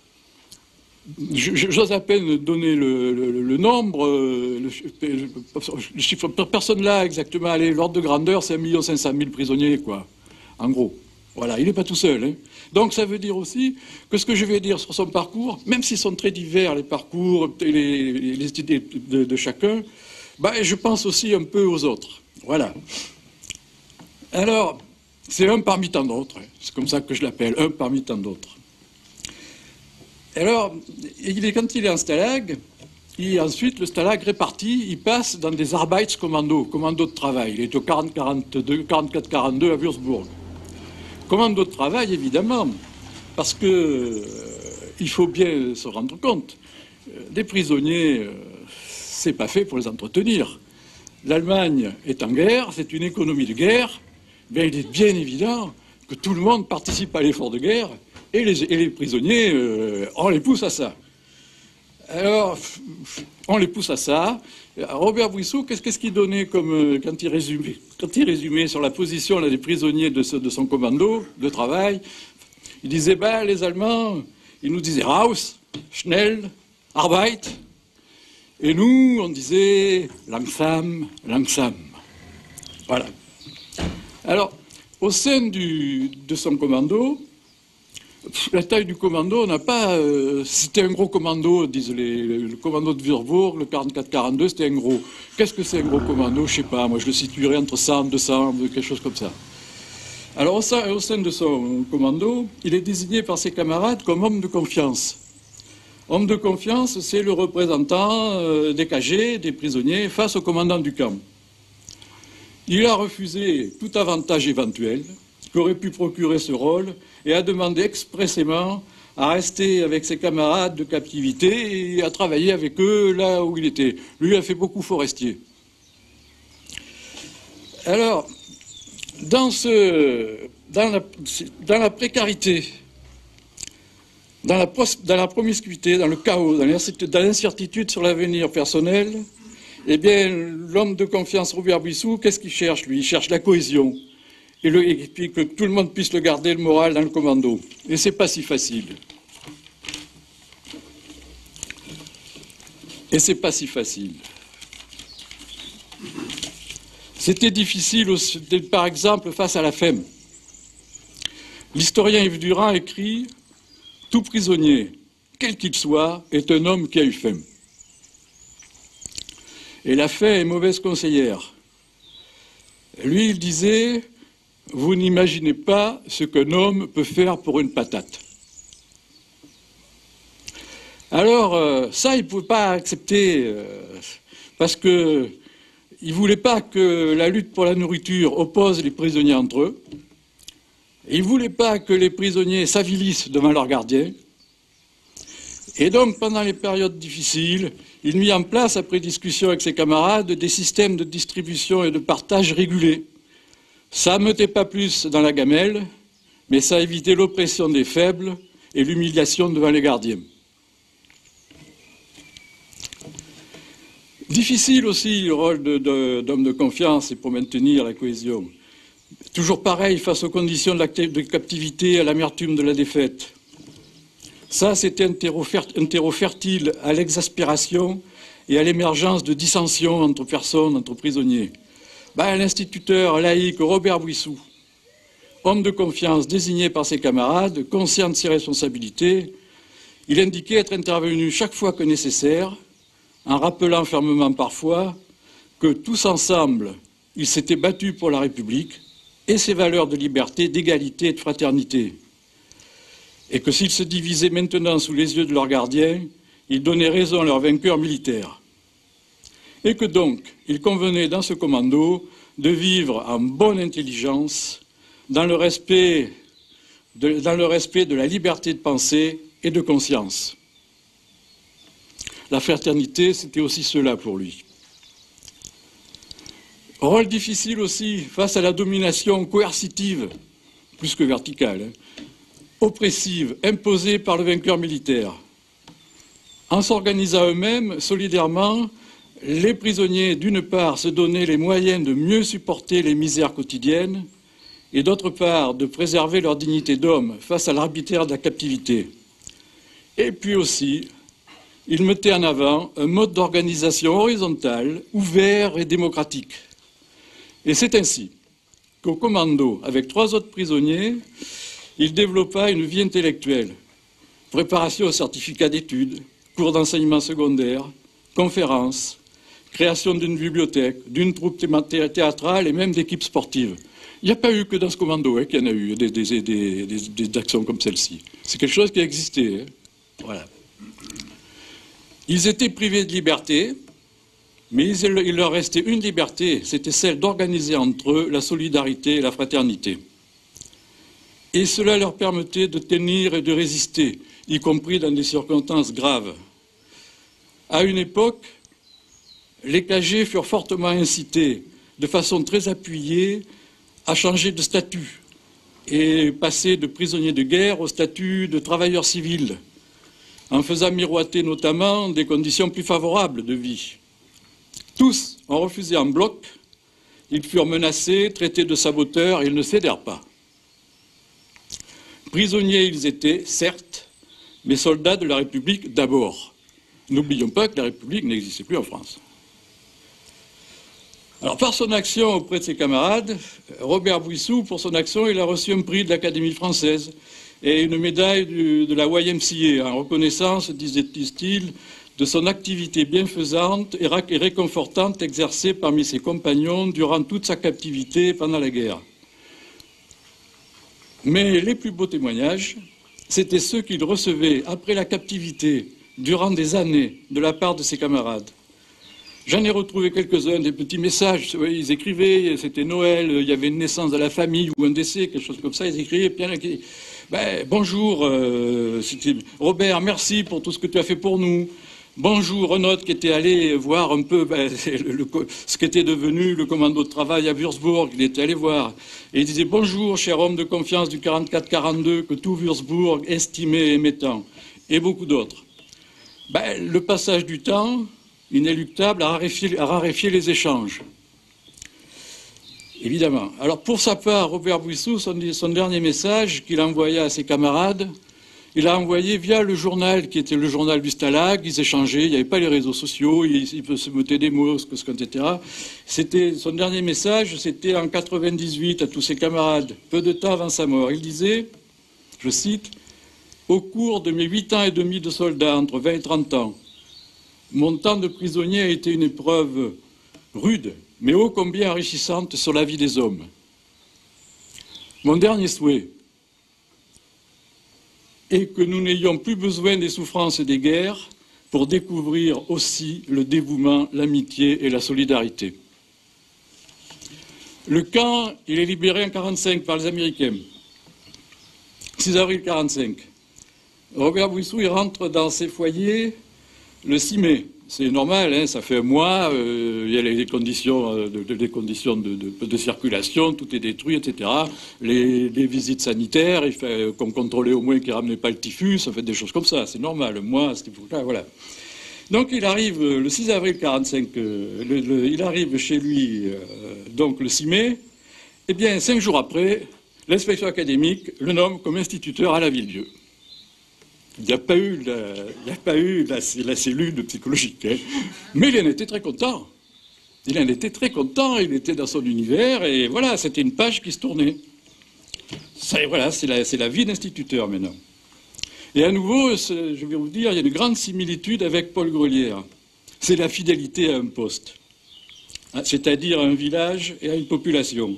J'ose à peine donner le, le, le nombre, le, le chiffre, personne là exactement, allez, l'ordre de grandeur, c'est un million cinq cent mille prisonniers, quoi, en gros. Voilà, il n'est pas tout seul. Hein. Donc ça veut dire aussi que ce que je vais dire sur son parcours, même s'ils sont très divers, les parcours, les, les, les idées de, de chacun, ben, je pense aussi un peu aux autres. Voilà. Alors, c'est un parmi tant d'autres. C'est comme ça que je l'appelle, un parmi tant d'autres. Alors, il est, quand il est en stalag, il, ensuite, le stalag réparti, il passe dans des Arbeitskommandos, commandos de travail. Il est au quarante quarante-quatre quarante-deux à Würzburg. Commando de travail, évidemment, parce que euh, il faut bien se rendre compte, euh, des prisonniers... Euh, c'est pas fait pour les entretenir. L'Allemagne est en guerre, c'est une économie de guerre, mais il est bien évident que tout le monde participe à l'effort de guerre et les, et les prisonniers, euh, on les pousse à ça. Alors, on les pousse à ça. Robert Bouissou, qu'est-ce qu'il donnait comme, quand il résumait, quand il résumait sur la position là, des prisonniers de, ce, de son commando de travail? Il disait, ben, les Allemands, ils nous disaient Raus, Schnell, Arbeit. Et nous, on disait langsam, langsam. Voilà. Alors, au sein du, de son commando, la taille du commando, on n'a pas... Euh, c'était un gros commando, disent les, le commando de Würzburg, le quarante-quatre quarante-deux, c'était un gros. Qu'est-ce que c'est un gros commando? Je ne sais pas, moi je le situerais entre cent, deux cents, quelque chose comme ça. Alors au sein, au sein de son commando, il est désigné par ses camarades comme homme de confiance. Homme de confiance, c'est le représentant euh, des cagés, des prisonniers, face au commandant du camp. Il a refusé tout avantage éventuel qu'aurait pu procurer ce rôle et a demandé expressément à rester avec ses camarades de captivité et à travailler avec eux là où il était. Lui a fait beaucoup forestier. Alors, dans, ce, dans, la, dans la précarité, dans la, dans la promiscuité, dans le chaos, dans l'incertitude sur l'avenir personnel, eh bien, l'homme de confiance Robert Bouissou, qu'est-ce qu'il cherche, lui? Il cherche la cohésion. Et, le, et puis que tout le monde puisse le garder, le moral, dans le commando. Et c'est pas si facile. Et c'est pas si facile. C'était difficile, aussi, par exemple, face à la faim. L'historien Yves Durand écrit « Tout prisonnier, quel qu'il soit, est un homme qui a eu faim. » Et la faim est mauvaise conseillère. Lui, il disait... Vous n'imaginez pas ce qu'un homme peut faire pour une patate. Alors, euh, ça, il ne pouvait pas accepter, euh, parce qu'il ne voulait pas que la lutte pour la nourriture oppose les prisonniers entre eux. Il ne voulait pas que les prisonniers s'avilissent devant leurs gardiens. Et donc, pendant les périodes difficiles, il mit en place, après discussion avec ses camarades, des systèmes de distribution et de partage régulés. Ça ne mettait pas plus dans la gamelle, mais ça évitait l'oppression des faibles et l'humiliation devant les gardiens. Difficile aussi le rôle de, de, d'homme de confiance et pour maintenir la cohésion. Toujours pareil face aux conditions de, la, de captivité, à l'amertume de la défaite. Ça, c'était un terreau, un terreau fertile à l'exaspération et à l'émergence de dissensions entre personnes, entre prisonniers. Ben, l'instituteur laïque Robert Bouissou, homme de confiance désigné par ses camarades, conscient de ses responsabilités, il indiquait être intervenu chaque fois que nécessaire, en rappelant fermement parfois que tous ensemble, ils s'étaient battus pour la République et ses valeurs de liberté, d'égalité et de fraternité, et que s'ils se divisaient maintenant sous les yeux de leurs gardiens, ils donnaient raison à leurs vainqueurs militaires. Et que donc, il convenait dans ce commando de vivre en bonne intelligence, dans le respect de, dans le respect de la liberté de pensée et de conscience. La fraternité, c'était aussi cela pour lui. Rôle difficile aussi face à la domination coercitive, plus que verticale, hein, oppressive, imposée par le vainqueur militaire. En s'organisant eux-mêmes, solidairement, les prisonniers, d'une part, se donnaient les moyens de mieux supporter les misères quotidiennes et, d'autre part, de préserver leur dignité d'homme face à l'arbitraire de la captivité. Et puis aussi, ils mettaient en avant un mode d'organisation horizontal, ouvert et démocratique. Et c'est ainsi qu'au commando, avec trois autres prisonniers, il développa une vie intellectuelle, préparation au certificat d'études, cours d'enseignement secondaire, conférences, création d'une bibliothèque, d'une troupe théâtrale et même d'équipes sportives. Il n'y a pas eu que dans ce commando hein, qu'il y en a eu des, des, des, des, des actions comme celle-ci. C'est quelque chose qui a existé. Hein. Voilà. Ils étaient privés de liberté, mais il leur restait une liberté, c'était celle d'organiser entre eux la solidarité et la fraternité. Et cela leur permettait de tenir et de résister, y compris dans des circonstances graves. À une époque, les cagés furent fortement incités, de façon très appuyée, à changer de statut et passer de prisonniers de guerre au statut de travailleurs civils. en faisant miroiter notamment des conditions plus favorables de vie. Tous ont refusé en bloc, ils furent menacés, traités de saboteurs, et ils ne cédèrent pas. Prisonniers ils étaient, certes, mais soldats de la République d'abord. N'oublions pas que la République n'existait plus en France. Alors, par son action auprès de ses camarades, Robert Bouissou, pour son action, il a reçu un prix de l'Académie française et une médaille du, de la Y M C A en reconnaissance, disait-il, de son activité bienfaisante et réconfortante exercée parmi ses compagnons durant toute sa captivité pendant la guerre. Mais les plus beaux témoignages, c'étaient ceux qu'il recevait après la captivité, durant des années, de la part de ses camarades. J'en ai retrouvé quelques-uns, des petits messages. Ils écrivaient, c'était Noël, il y avait une naissance de la famille ou un décès, quelque chose comme ça. Ils écrivaient, bien, ben, bonjour, euh, Robert, merci pour tout ce que tu as fait pour nous. Bonjour, un autre qui était allé voir un peu ben, le, le, ce qu'était devenu le commando de travail à Würzburg. Il était allé voir. Et il disait, bonjour, cher homme de confiance du quarante-quatre quarante-deux, que tout Würzburg estimait et aimait tant. Et beaucoup d'autres. Ben, le passage du temps, inéluctable, a raréfié, a raréfié les échanges. Évidemment. Alors, pour sa part, Robert Bouissou, son, son dernier message qu'il envoya à ses camarades, il a envoyé via le journal qui était le journal du Stalag. Ils échangeaient, il n'y avait pas les réseaux sociaux, ils, ils se mettaient des mots, et cetera. C'était, son dernier message, c'était en quatre-vingt-dix-huit à tous ses camarades, peu de temps avant sa mort. Il disait, je cite, « Au cours de mes huit ans et demi de soldat, entre vingt et trente ans, mon temps de prisonnier a été une épreuve rude, mais ô combien enrichissante sur la vie des hommes. Mon dernier souhait est que nous n'ayons plus besoin des souffrances et des guerres pour découvrir aussi le dévouement, l'amitié et la solidarité. » Le camp, il est libéré en quarante-cinq par les Américains. six avril quarante-cinq. Robert Bouissou, il rentre dans ses foyers le six mai. C'est normal, hein, ça fait un mois, euh, il y a les conditions, euh, de, les conditions de, de, de circulation, tout est détruit, et cetera. Les, les visites sanitaires, il fait qu'on contrôlait au moins qu'ils ne ramenaient pas le typhus, ça fait des choses comme ça, c'est normal. Moi, c'était pour là, voilà. Donc il arrive le six avril quarante-cinq, euh, le, le, il arrive chez lui euh, donc le six mai. Eh bien, cinq jours après, l'inspection académique le nomme comme instituteur à la Villedieu. Il n'y a pas eu la, il n'y a pas eu la, la cellule de psychologique, hein. Mais il en était très content. Il en était très content, il était dans son univers, et voilà, c'était une page qui se tournait. Ça, voilà, c'est la, c'est la vie d'instituteur maintenant. Et à nouveau, je vais vous dire, il y a une grande similitude avec Paul Grelière. C'est la fidélité à un poste, c'est-à-dire à un village et à une population.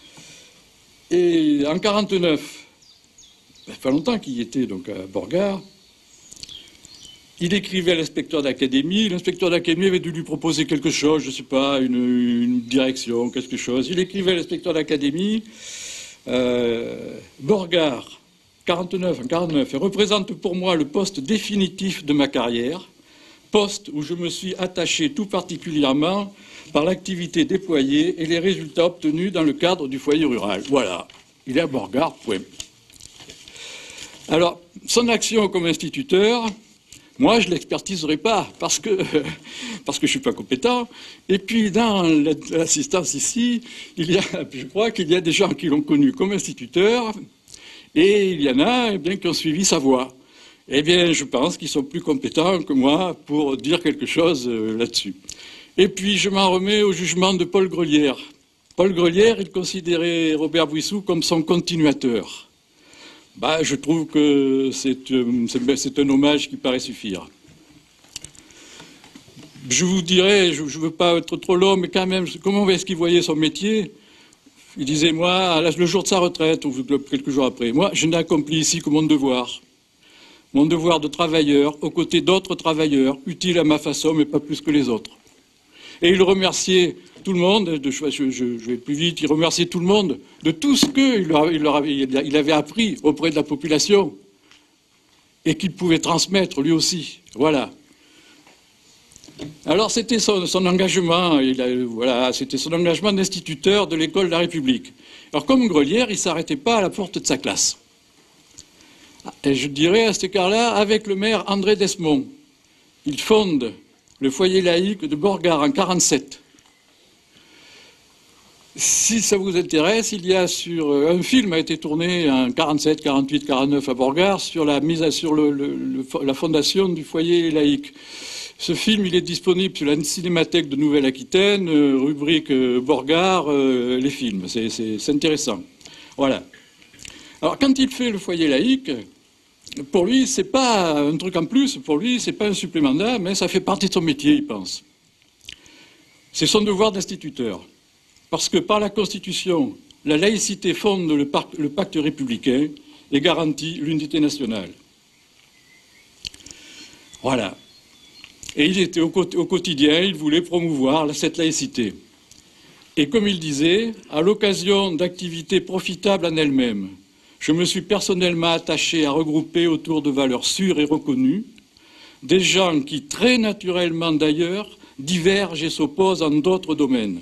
Et en quarante-neuf, il n'y a pas longtemps qu'il y était, donc à Borgard, il écrivait à l'inspecteur d'académie. L'inspecteur d'académie avait dû lui proposer quelque chose, je ne sais pas, une, une direction, quelque chose. Il écrivait à l'inspecteur d'académie, euh, Borgard, quarante-neuf, en quarante-neuf, et représente pour moi le poste définitif de ma carrière, poste où je me suis attaché tout particulièrement par l'activité déployée et les résultats obtenus dans le cadre du foyer rural. Voilà, il est à Borgard, point. Alors, son action comme instituteur, moi, je ne l'expertiserai pas parce que, parce que je ne suis pas compétent. Et puis, dans l'assistance ici, il y a, je crois qu'il y a des gens qui l'ont connu comme instituteur et il y en a eh bien, qui ont suivi sa voie. Eh bien, je pense qu'ils sont plus compétents que moi pour dire quelque chose là-dessus. Et puis, je m'en remets au jugement de Paul Grelière. Paul Grelière, il considérait Robert Bouissou comme son continuateur. Bah, je trouve que c'est un hommage qui paraît suffire. Je vous dirais, je ne veux pas être trop long, mais quand même, comment est-ce qu'il voyait son métier? Il disait, moi, le jour de sa retraite, ou quelques jours après, moi, je n'ai accompli ici que mon devoir. Mon devoir de travailleur, aux côtés d'autres travailleurs, utiles à ma façon, mais pas plus que les autres. Et il remerciait tout le monde, de, je, je, je vais plus vite, il remerciait tout le monde de tout ce qu'il leur, il leur avait, il avait appris auprès de la population et qu'il pouvait transmettre lui aussi. Voilà. Alors c'était son, son engagement, il a, voilà, c'était son engagement d'instituteur de l'école de la République. Alors comme Grelière, il ne s'arrêtait pas à la porte de sa classe. Et je dirais à cet écart-là, avec le maire André Desmond, il fonde le foyer laïque de Borgard en quarante-sept. Si ça vous intéresse, il y a sur un film a été tourné en quarante-sept, quarante-huit, quarante-neuf à Borgard sur la mise à, sur le, le, le, la fondation du foyer laïque. Ce film, il est disponible sur la Cinémathèque de Nouvelle-Aquitaine, euh, rubrique euh, Borgard, euh, les films. C'est intéressant. Voilà. Alors, quand il fait le foyer laïque, pour lui, c'est pas un truc en plus. Pour lui, c'est pas un supplément d'âme, mais ça fait partie de son métier, il pense. C'est son devoir d'instituteur. Parce que par la Constitution, la laïcité fonde le, le pacte républicain et garantit l'unité nationale. Voilà. Et il était au, au quotidien, il voulait promouvoir cette laïcité. Et comme il disait, à l'occasion d'activités profitables en elles-mêmes, je me suis personnellement attaché à regrouper autour de valeurs sûres et reconnues des gens qui, très naturellement d'ailleurs, divergent et s'opposent en d'autres domaines.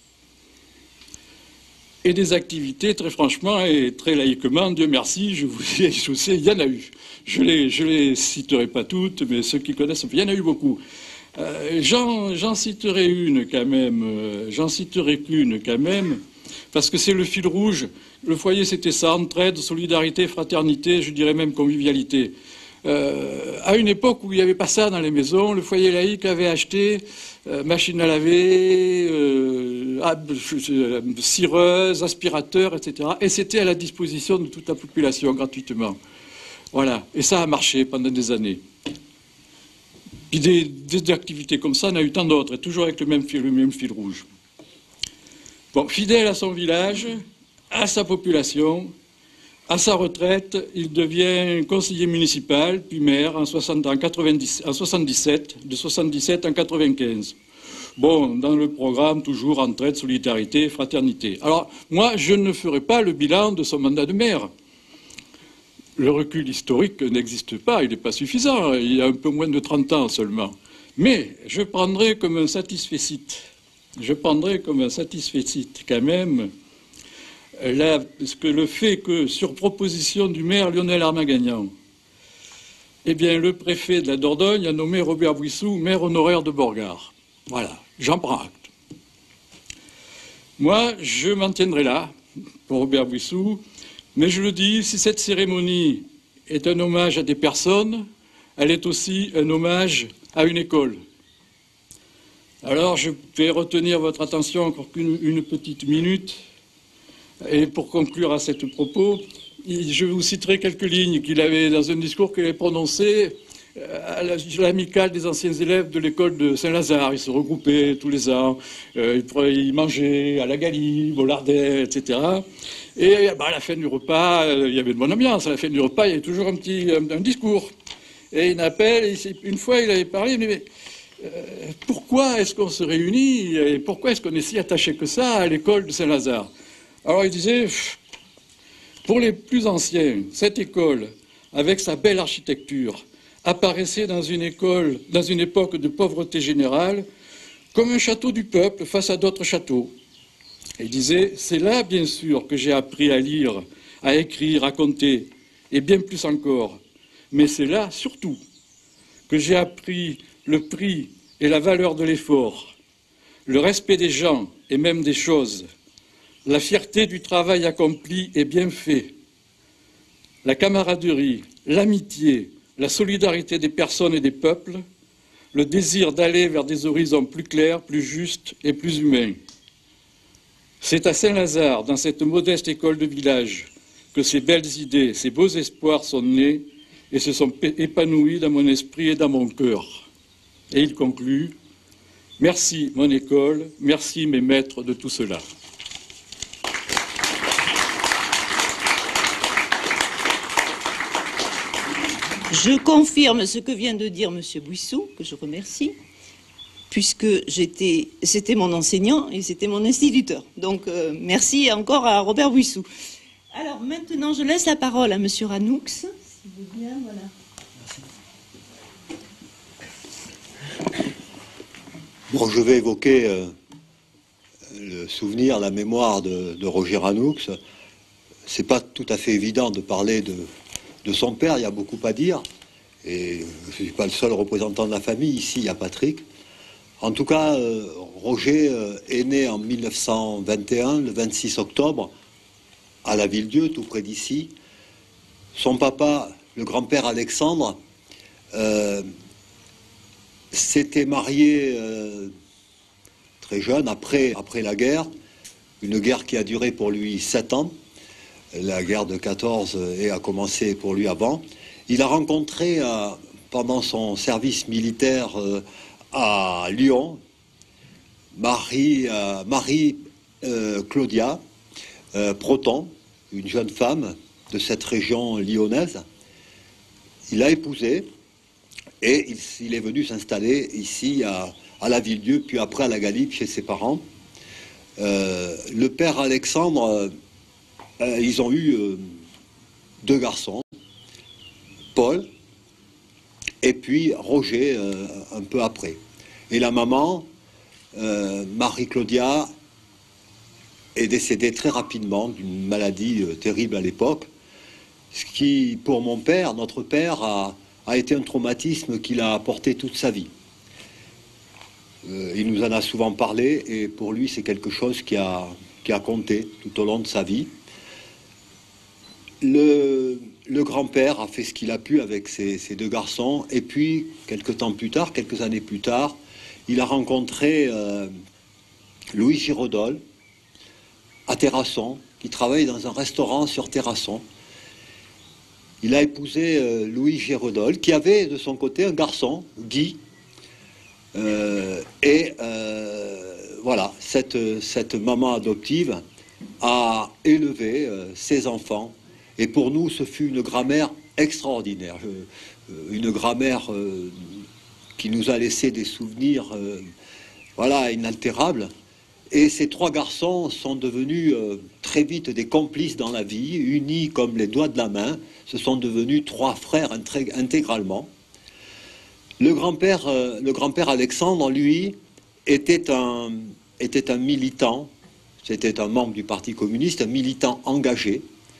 Et des activités, très franchement et très laïquement, Dieu merci, je vous ai, je sais, il y en a eu. Je les, je les citerai pas toutes, mais ceux qui connaissent, il y en a eu beaucoup. Euh, j'en citerai une quand même, euh, j'en citerai qu'une quand même, parce que c'est le fil rouge. Le foyer, c'était ça, entraide, solidarité, fraternité, je dirais même convivialité. Euh, à une époque où il n'y avait pas ça dans les maisons, le foyer laïque avait acheté euh, machine à laver, euh, cireuse, aspirateur, et cetera. Et c'était à la disposition de toute la population gratuitement. Voilà. Et ça a marché pendant des années. Puis des, des activités comme ça, on a eu tant d'autres, et toujours avec le même fil, le même fil rouge. Bon, fidèle à son village, à sa population, à sa retraite, il devient conseiller municipal, puis maire en, soixante, en, quatre-vingt-dix, en soixante-dix-sept, de soixante-dix-sept en quatre-vingt-quinze. Bon, dans le programme, toujours entraide, solidarité, fraternité. Alors, moi, je ne ferai pas le bilan de son mandat de maire. Le recul historique n'existe pas, il n'est pas suffisant, il y a un peu moins de trente ans seulement. Mais je prendrai comme un satisfecit, je prendrai comme un satisfecit quand même là, parce que le fait que, sur proposition du maire Lionel Armagagnan, eh bien, le préfet de la Dordogne a nommé Robert Bouissou maire honoraire de Borgard. Voilà, j'en prends acte. Moi, je m'en tiendrai là, pour Robert Bouissou, mais je le dis, si cette cérémonie est un hommage à des personnes, elle est aussi un hommage à une école. Alors, je vais retenir votre attention encore qu'une une petite minute. Et pour conclure à ce propos, je vous citerai quelques lignes qu'il avait dans un discours qu'il avait prononcé à l'amicale des anciens élèves de l'école de Saint-Lazare. Ils se regroupaient tous les ans, euh, ils mangeaient à la Galie, au Lardais, et cetera. Et bah, à la fin du repas, euh, il y avait une bonne ambiance. À la fin du repas, il y avait toujours un petit un, un discours. Et il appelle, une fois il avait parlé, mais, mais euh, pourquoi est-ce qu'on se réunit et pourquoi est-ce qu'on est si attaché que ça à l'école de Saint-Lazare? Alors il disait, pour les plus anciens, cette école, avec sa belle architecture, apparaissait dans une école, dans une époque de pauvreté générale, comme un château du peuple face à d'autres châteaux. Et il disait, c'est là, bien sûr, que j'ai appris à lire, à écrire, à compter, et bien plus encore. Mais c'est là, surtout, que j'ai appris le prix et la valeur de l'effort, le respect des gens et même des choses, la fierté du travail accompli et bien fait, la camaraderie, l'amitié, la solidarité des personnes et des peuples, le désir d'aller vers des horizons plus clairs, plus justes et plus humains. C'est à Saint-Lazare, dans cette modeste école de village, que ces belles idées, ces beaux espoirs sont nés et se sont épanouis dans mon esprit et dans mon cœur. Et il conclut, « Merci mon école, merci mes maîtres de tout cela. » Je confirme ce que vient de dire M. Bouissou, que je remercie, puisque c'était mon enseignant et c'était mon instituteur. Donc, euh, merci encore à Robert Bouissou. Alors, maintenant, je laisse la parole à M. Ranoux, s'il veut bien, voilà. Bon, je vais évoquer euh, le souvenir, la mémoire de, de Roger Ranoux. C'est pas tout à fait évident de parler de, de son père, il y a beaucoup à dire. Et je ne suis pas le seul représentant de la famille. Ici, il y a Patrick. En tout cas, euh, Roger euh, est né en mille neuf cent vingt et un, le vingt-six octobre, à la Villedieu, tout près d'ici. Son papa, le grand-père Alexandre, euh, s'était marié euh, très jeune, après, après la guerre, une guerre qui a duré pour lui sept ans. La guerre de quatorze et a commencé pour lui avant. Il a rencontré, euh, pendant son service militaire euh, à Lyon, Marie, euh, Marie euh, Claudia euh, Proton, une jeune femme de cette région lyonnaise. Il l'a épousée et il, il est venu s'installer ici à, à la Villedieu, puis après à la Galipe chez ses parents. Euh, le père Alexandre, euh, ils ont eu euh, deux garçons, Paul et puis Roger euh, un peu après. Et la maman, euh, Marie-Claudia, est décédée très rapidement d'une maladie euh, terrible à l'époque, ce qui, pour mon père, notre père, a, a été un traumatisme qu'il a porté toute sa vie. Euh, il nous en a souvent parlé et pour lui, c'est quelque chose qui a, qui a compté tout au long de sa vie. Le, le grand-père a fait ce qu'il a pu avec ses, ses deux garçons et puis, quelques temps plus tard, quelques années plus tard, il a rencontré euh, Louis Giraudol à Terrasson, qui travaille dans un restaurant sur Terrasson. Il a épousé euh, Louis Giraudol, qui avait de son côté un garçon, Guy. Euh, et euh, voilà, cette, cette maman adoptive a élevé euh, ses enfants. Et pour nous, ce fut une grand-mère extraordinaire. Je, euh, une grand-mère euh, qui nous a laissé des souvenirs euh, voilà, inaltérables. Et ces trois garçons sont devenus euh, très vite des complices dans la vie, unis comme les doigts de la main. Ce sont devenus trois frères intégralement. Le grand-père euh, le grand-père Alexandre, lui, était un, était un militant, c'était un membre du Parti communiste, un militant engagé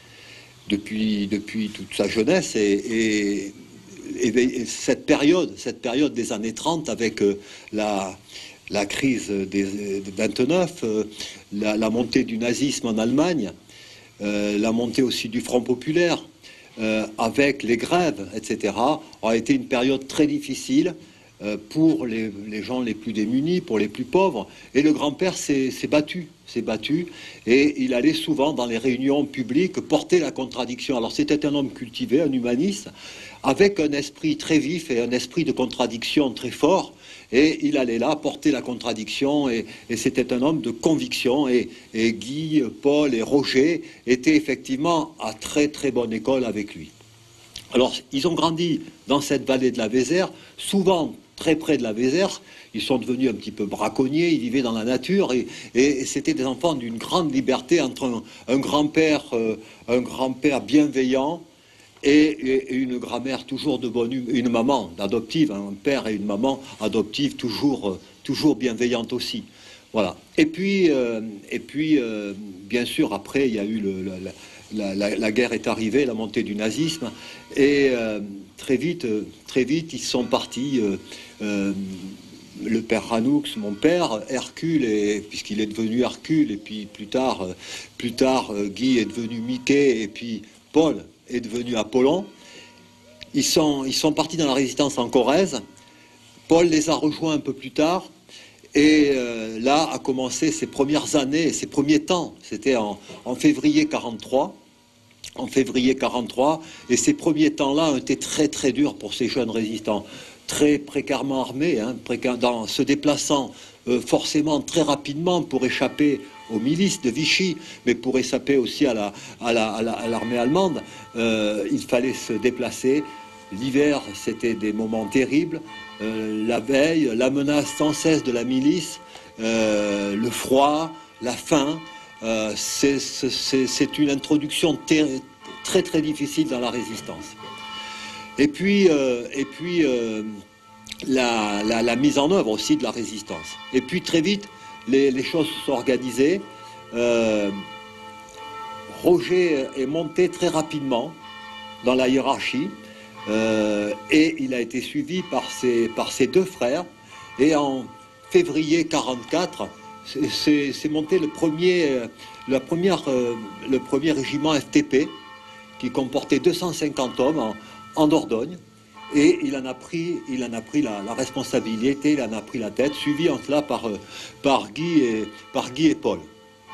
depuis, depuis toute sa jeunesse. Et, et, et, et cette période, cette période des années trente, avec euh, la... la crise des, des vingt-neuf, euh, la, la montée du nazisme en Allemagne, euh, la montée aussi du Front populaire, euh, avec les grèves, et cetera, a été une période très difficile euh, pour les, les gens les plus démunis, pour les plus pauvres. Et le grand-père s'est battu, s'est battu, et il allait souvent dans les réunions publiques porter la contradiction. Alors c'était un homme cultivé, un humaniste, avec un esprit très vif et un esprit de contradiction très fort. Et il allait là porter la contradiction, et, et c'était un homme de conviction. Et, et Guy, Paul et Roger étaient effectivement à très très bonne école avec lui. Alors, ils ont grandi dans cette vallée de la Vézère, souvent très près de la Vézère. Ils sont devenus un petit peu braconniers, ils vivaient dans la nature, et, et, et c'était des enfants d'une grande liberté entre un, un grand-père, euh, un grand-père bienveillant, et une grand-mère toujours de bonne humeur, une maman adoptive, un père et une maman adoptive toujours, toujours bienveillante aussi. Voilà. Et puis, euh, et puis euh, bien sûr, après, il y a eu le, la, la, la guerre est arrivée, la montée du nazisme, et euh, très vite, très vite, ils sont partis. Euh, euh, le père Ranoux, mon père, Hercule, puisqu'il est devenu Hercule, et puis plus tard, plus tard, Guy est devenu Mickey, et puis Paul est devenu Apollon. Ils sont, ils sont partis dans la résistance en Corrèze. Paul les a rejoints un peu plus tard. Et euh, là a commencé ses premières années, ses premiers temps. C'était en, en février quarante-trois. En février quarante-trois. Et ces premiers temps-là ont été très très durs pour ces jeunes résistants. Très précairement armés, hein, précaire, dans, se déplaçant euh, forcément très rapidement pour échapper aux milices de Vichy, mais pour échapper aussi à la, à la, à la, à l'armée allemande, euh, il fallait se déplacer. L'hiver, c'était des moments terribles. Euh, la veille, la menace sans cesse de la milice, euh, le froid, la faim. Euh, c'est, c'est, c'est une introduction ter- très très difficile dans la résistance. Et puis, euh, et puis euh, la, la, la mise en œuvre aussi de la résistance. Et puis très vite, Les, les choses se sont organisées. Euh, Roger est monté très rapidement dans la hiérarchie. Euh, et il a été suivi par ses, par ses deux frères. Et en février mille neuf cent quarante-quatre, c'est monté le premier, la première, euh, le premier régiment F T P qui comportait deux cent cinquante hommes en, en Dordogne. Et il en a pris, il en a pris la, la responsabilité, il en a pris la tête, suivi en cela par, par, Guy, et, par Guy et Paul.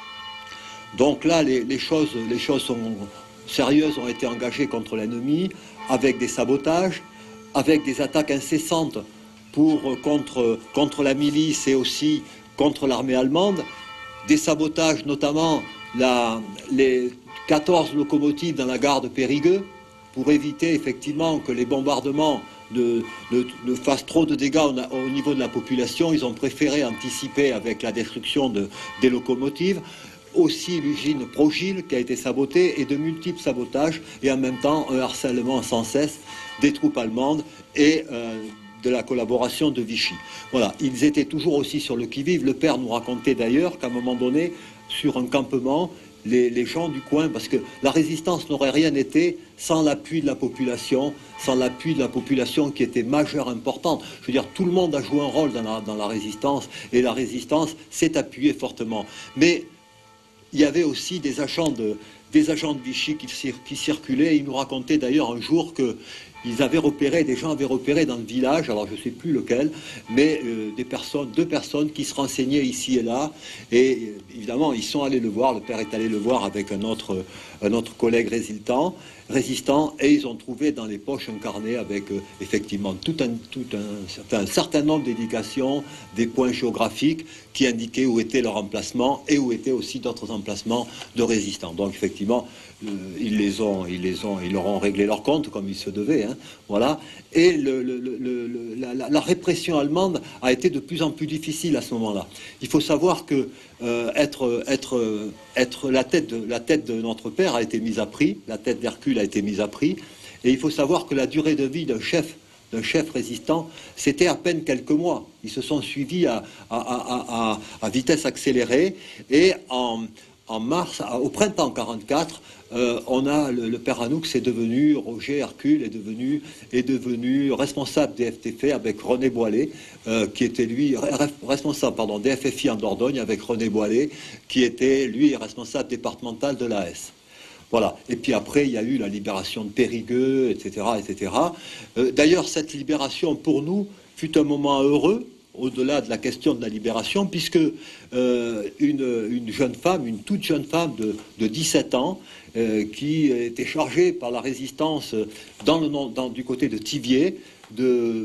Donc là, les, les, choses, les choses sont sérieuses, ont été engagées contre l'ennemi, avec des sabotages, avec des attaques incessantes pour, contre, contre la milice et aussi contre l'armée allemande, des sabotages notamment la, les quatorze locomotives dans la gare de Périgueux, pour éviter effectivement que les bombardements ne, ne, ne fassent trop de dégâts au, au niveau de la population. Ils ont préféré anticiper avec la destruction de, des locomotives. Aussi l'usine Progil qui a été sabotée et de multiples sabotages et en même temps un harcèlement sans cesse des troupes allemandes et euh, de la collaboration de Vichy. Voilà, ils étaient toujours aussi sur le qui-vive. Le père nous racontait d'ailleurs qu'à un moment donné, sur un campement, les, les gens du coin, parce que la résistance n'aurait rien été sans l'appui de la population, sans l'appui de la population qui était majeure, importante. Je veux dire, tout le monde a joué un rôle dans la, dans la résistance et la résistance s'est appuyée fortement. Mais il y avait aussi des agents de, des agents de Vichy qui, qui circulaient. Ils nous racontaient d'ailleurs un jour qu'ils avaient repéré, des gens avaient repéré dans le village, alors je ne sais plus lequel, mais euh, des personnes, deux personnes qui se renseignaient ici et là. Et évidemment, ils sont allés le voir. Le père est allé le voir avec un autre, un autre collègue résistant, résistant, et ils ont trouvé dans les poches un carnet avec euh, effectivement tout un, tout un, certain, un certain nombre d'indications, des points géographiques qui indiquaient où était leur emplacement et où étaient aussi d'autres emplacements de résistants. Donc effectivement, euh, ils les ont, ils les ont, ils leur ont réglé leur compte comme il se devait, hein, voilà. Et le, le, le, le, la, la répression allemande a été de plus en plus difficile à ce moment-là. Il faut savoir que euh, être, être, être la tête de, la tête de notre père a été mise à prix, la tête d'Hercule a été mise à prix, et il faut savoir que la durée de vie d'un chef d'un chef résistant, c'était à peine quelques mois. Ils se sont suivis à, à, à, à, à vitesse accélérée. Et en, en mars, au printemps quarante-quatre, euh, on a le, le père Hanouk, c'est devenu, Roger Hercule est devenu, est devenu responsable des F T F avec René Boilet, euh, qui était lui, responsable, pardon, des F F I en Dordogne avec René Boilet, qui était lui responsable départemental de l'A S. Voilà. Et puis après, il y a eu la libération de Périgueux, et cetera, et cetera. Euh, D'ailleurs, cette libération, pour nous, fut un moment heureux, au-delà de la question de la libération, puisque euh, une, une jeune femme, une toute jeune femme de, de dix-sept ans, euh, qui était chargée par la résistance dans le, dans, du côté de Thiviers, de,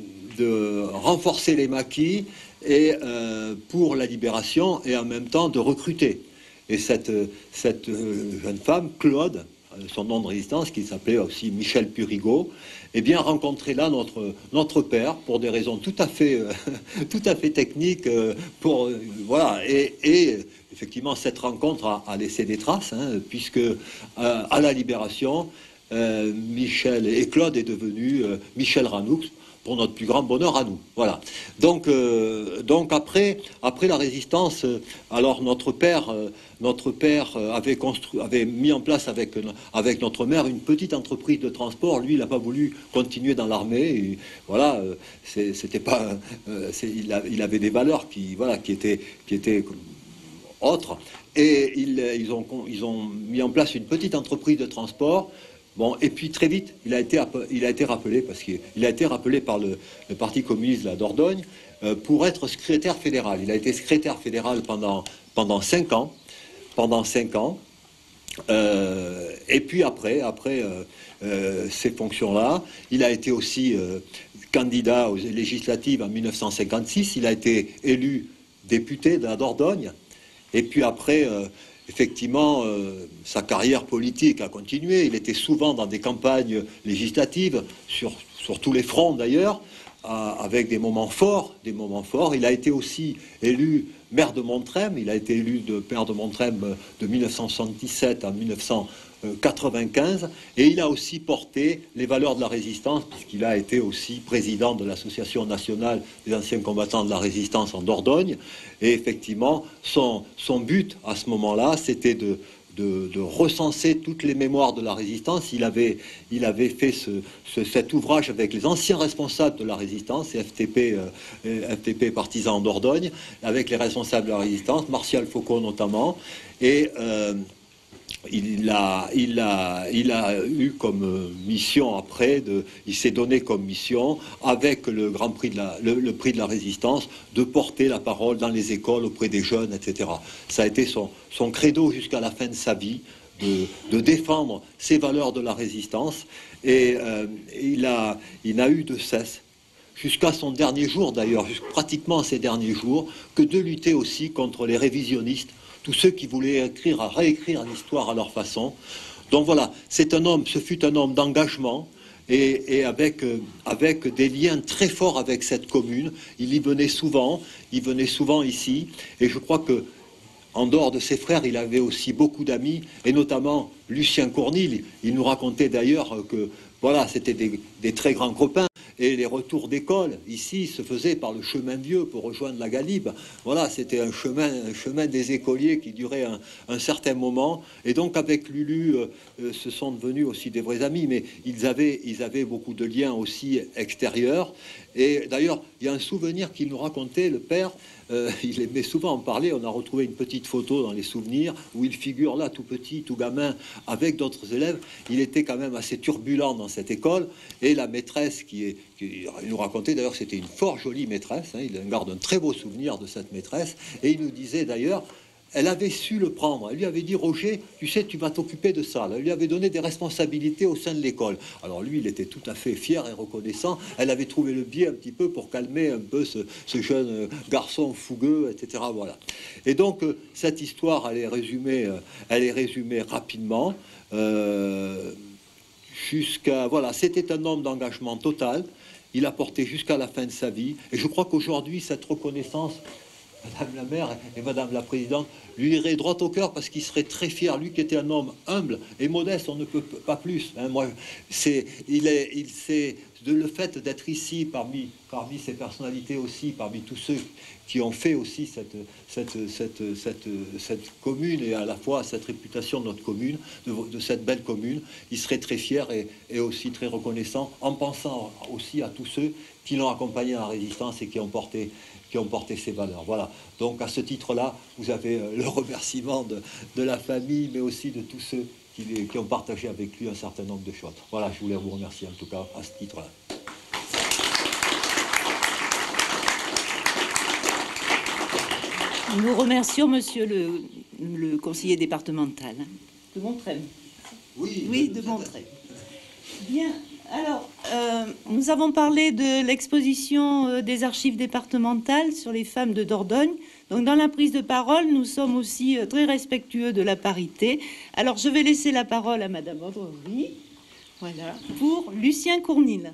de renforcer les maquis et, euh, pour la libération, et en même temps de recruter. Et cette, cette jeune femme, Claude, son nom de résistance, qui s'appelait aussi Michel Purigot, eh bien, rencontrait là notre, notre père pour des raisons tout à fait, euh, tout à fait techniques. Euh, pour, euh, voilà. Et, et effectivement, cette rencontre a, a laissé des traces, hein, puisque euh, à la Libération, euh, Michel et Claude est devenu euh, Michel Ranoux, pour notre plus grand bonheur à nous. Voilà. Donc, euh, donc après, après la résistance, euh, alors notre père, euh, notre père euh, avait, construit, avait mis en place avec, avec notre mère une petite entreprise de transport. Lui, il n'a pas voulu continuer dans l'armée. Voilà, euh, c'était pas, euh, il, a, il avait des valeurs qui, voilà, qui étaient, qui étaient autres. Et ils, ils, ont, ils ont mis en place une petite entreprise de transport. Bon, et puis très vite, il a été, il a été rappelé, parce qu'il a été rappelé par le, le Parti communiste de la Dordogne euh, pour être secrétaire fédéral. Il a été secrétaire fédéral pendant, pendant cinq ans. Pendant cinq ans. Euh, et puis après, après euh, euh, ces fonctions-là, il a été aussi euh, candidat aux législatives en mille neuf cent cinquante-six. Il a été élu député de la Dordogne. Et puis après... Euh, Effectivement, euh, sa carrière politique a continué. Il était souvent dans des campagnes législatives, sur, sur tous les fronts d'ailleurs, euh, avec des moments forts, des moments forts. Il a été aussi élu maire de Montrem. Il a été élu de maire de Montrem de mille neuf cent soixante-dix-sept à mille neuf cent quatre-vingt-quinze. Et il a aussi porté les valeurs de la résistance, puisqu'il a été aussi président de l'Association nationale des anciens combattants de la résistance en Dordogne. Et effectivement, son, son but à ce moment-là, c'était de, de, de recenser toutes les mémoires de la résistance. Il avait, il avait fait ce, ce, cet ouvrage avec les anciens responsables de la résistance, F T P, euh, F T P partisans en Dordogne, avec les responsables de la résistance, Martial Foucault notamment, et euh, il, a, il, a, il a eu comme mission après, de, il s'est donné comme mission, avec le Grand Prix de la, le, le prix de la Résistance, de porter la parole dans les écoles auprès des jeunes, et cetera. Ça a été son, son credo jusqu'à la fin de sa vie, de, de défendre ces valeurs de la résistance, et euh, il a, il n'a eu de cesse, jusqu'à son dernier jour d'ailleurs, pratiquement ses derniers jours, que de lutter aussi contre les révisionnistes, tous ceux qui voulaient écrire, réécrire l'histoire à leur façon. Donc voilà, c'est un homme, ce fut un homme d'engagement et, et avec, euh, avec des liens très forts avec cette commune. Il y venait souvent, il venait souvent ici, et je crois que en dehors de ses frères, il avait aussi beaucoup d'amis, et notamment Lucien Cournil. Il nous racontait d'ailleurs que voilà, c'était des, des très grands copains. Et les retours d'école, ici, se faisaient par le chemin vieux pour rejoindre la Galibe. Voilà, c'était un chemin, un chemin des écoliers qui durait un, un certain moment. Et donc, avec Lulu, euh, euh, ce sont devenus aussi des vrais amis. Mais ils avaient, ils avaient beaucoup de liens aussi extérieurs. Et d'ailleurs, il y a un souvenir qu'il nous racontait, le père. Euh, il aimait souvent en parler. On a retrouvé une petite photo dans les souvenirs où il figure là, tout petit, tout gamin, avec d'autres élèves. Il était quand même assez turbulent dans cette école. Et la maîtresse qui est... Qui, il nous racontait d'ailleurs, c'était une fort jolie maîtresse. Hein, il garde un très beau souvenir de cette maîtresse. Et il nous disait d'ailleurs... Elle avait su le prendre. Elle lui avait dit, Roger, tu sais, tu vas t'occuper de ça. Elle lui avait donné des responsabilités au sein de l'école. Alors lui, il était tout à fait fier et reconnaissant. Elle avait trouvé le biais un petit peu pour calmer un peu ce, ce jeune garçon fougueux, et cetera. Voilà. Et donc, euh, cette histoire, elle est résumée, euh, elle est résumée rapidement. Euh, jusqu'à... Voilà, c'était un homme d'engagement total. Il a porté jusqu'à la fin de sa vie. Et je crois qu'aujourd'hui, cette reconnaissance... Madame la maire et Madame la présidente lui irait droit au cœur parce qu'il serait très fier, lui qui était un homme humble et modeste, on ne peut pas plus. Hein. Moi, c'est, il est, il c'est de le fait d'être ici parmi, parmi ces personnalités aussi, parmi tous ceux qui ont fait aussi cette, cette, cette, cette, cette commune et à la fois cette réputation de notre commune, de, de cette belle commune, il serait très fier et, et aussi très reconnaissant en pensant aussi à tous ceux qui l'ont accompagné à la résistance et qui ont porté qui ont porté ces valeurs. Voilà. Donc à ce titre-là, vous avez euh, le remerciement de, de la famille, mais aussi de tous ceux qui, qui ont partagé avec lui un certain nombre de choses. Voilà, je voulais vous remercier en tout cas à ce titre-là. Nous remercions monsieur le, le conseiller départemental de Montreuil. Oui, oui de Montreuil. Bien. Alors, euh, nous avons parlé de l'exposition euh, des archives départementales sur les femmes de Dordogne. Donc, dans la prise de parole, nous sommes aussi euh, très respectueux de la parité. Alors, je vais laisser la parole à Madame Audrey, voilà, pour Lucien Cournil.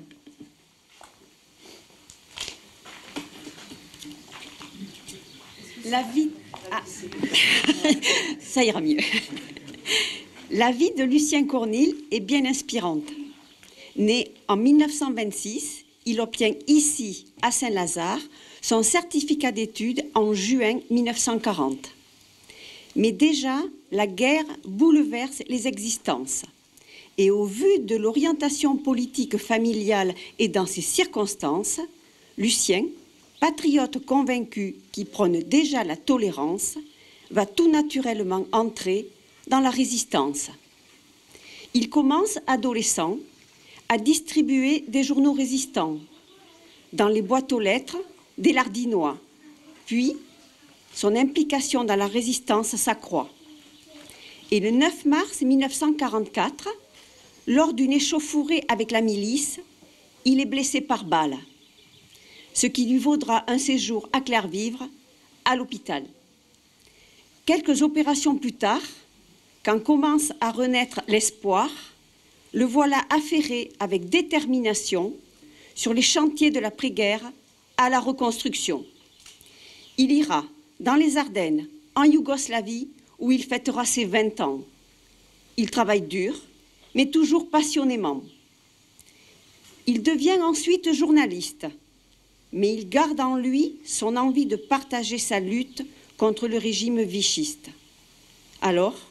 La vie... Ah. Ça ira mieux. La vie de Lucien Cournil est bien inspirante. Né en mille neuf cent vingt-six, il obtient ici, à Saint-Lazare, son certificat d'études en juin mille neuf cent quarante. Mais déjà, la guerre bouleverse les existences. Et au vu de l'orientation politique familiale et dans ces circonstances, Lucien, patriote convaincu qui prône déjà la tolérance, va tout naturellement entrer dans la résistance. Il commence adolescent à distribuer des journaux résistants dans les boîtes aux lettres des Lardinois. Puis, son implication dans la résistance s'accroît. Et le neuf mars mille neuf cent quarante-quatre, lors d'une échauffourée avec la milice, il est blessé par balle, ce qui lui vaudra un séjour à Clervivre, à l'hôpital. Quelques opérations plus tard, quand commence à renaître l'espoir, le voilà affairé avec détermination sur les chantiers de l'après-guerre à la reconstruction. Il ira dans les Ardennes, en Yougoslavie, où il fêtera ses vingt ans. Il travaille dur, mais toujours passionnément. Il devient ensuite journaliste, mais il garde en lui son envie de partager sa lutte contre le régime vichiste. Alors,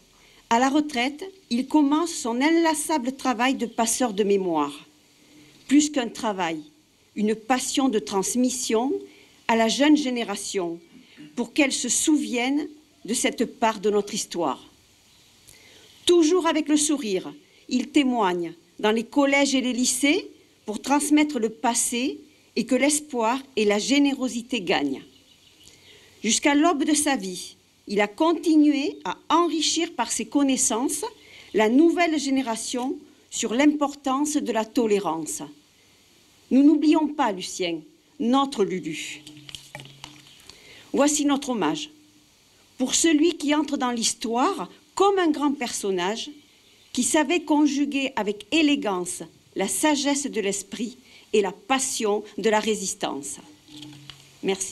À la retraite, il commence son inlassable travail de passeur de mémoire. Plus qu'un travail, une passion de transmission à la jeune génération pour qu'elle se souvienne de cette part de notre histoire. Toujours avec le sourire, il témoigne dans les collèges et les lycées pour transmettre le passé et que l'espoir et la générosité gagnent. Jusqu'à l'aube de sa vie, il a continué à enrichir par ses connaissances la nouvelle génération sur l'importance de la tolérance. Nous n'oublions pas Lucien, notre Lulu. Voici notre hommage pour celui qui entre dans l'histoire comme un grand personnage qui savait conjuguer avec élégance la sagesse de l'esprit et la passion de la résistance. Merci.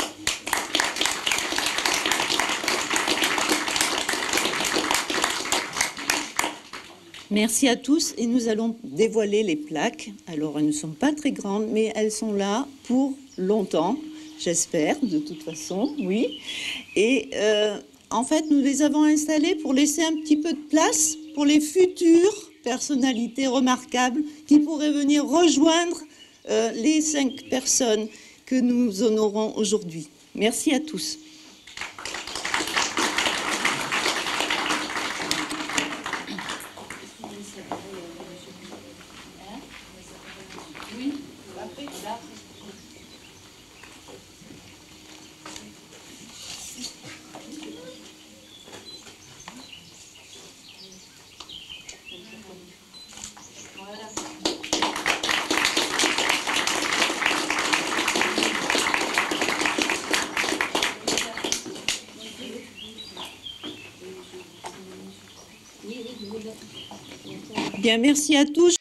Merci à tous et nous allons dévoiler les plaques. Alors, elles ne sont pas très grandes, mais elles sont là pour longtemps, j'espère, de toute façon, oui. Et euh, en fait, nous les avons installées pour laisser un petit peu de place pour les futures personnalités remarquables qui pourraient venir rejoindre euh, les cinq personnes que nous honorons aujourd'hui. Merci à tous. Bien, merci à tous.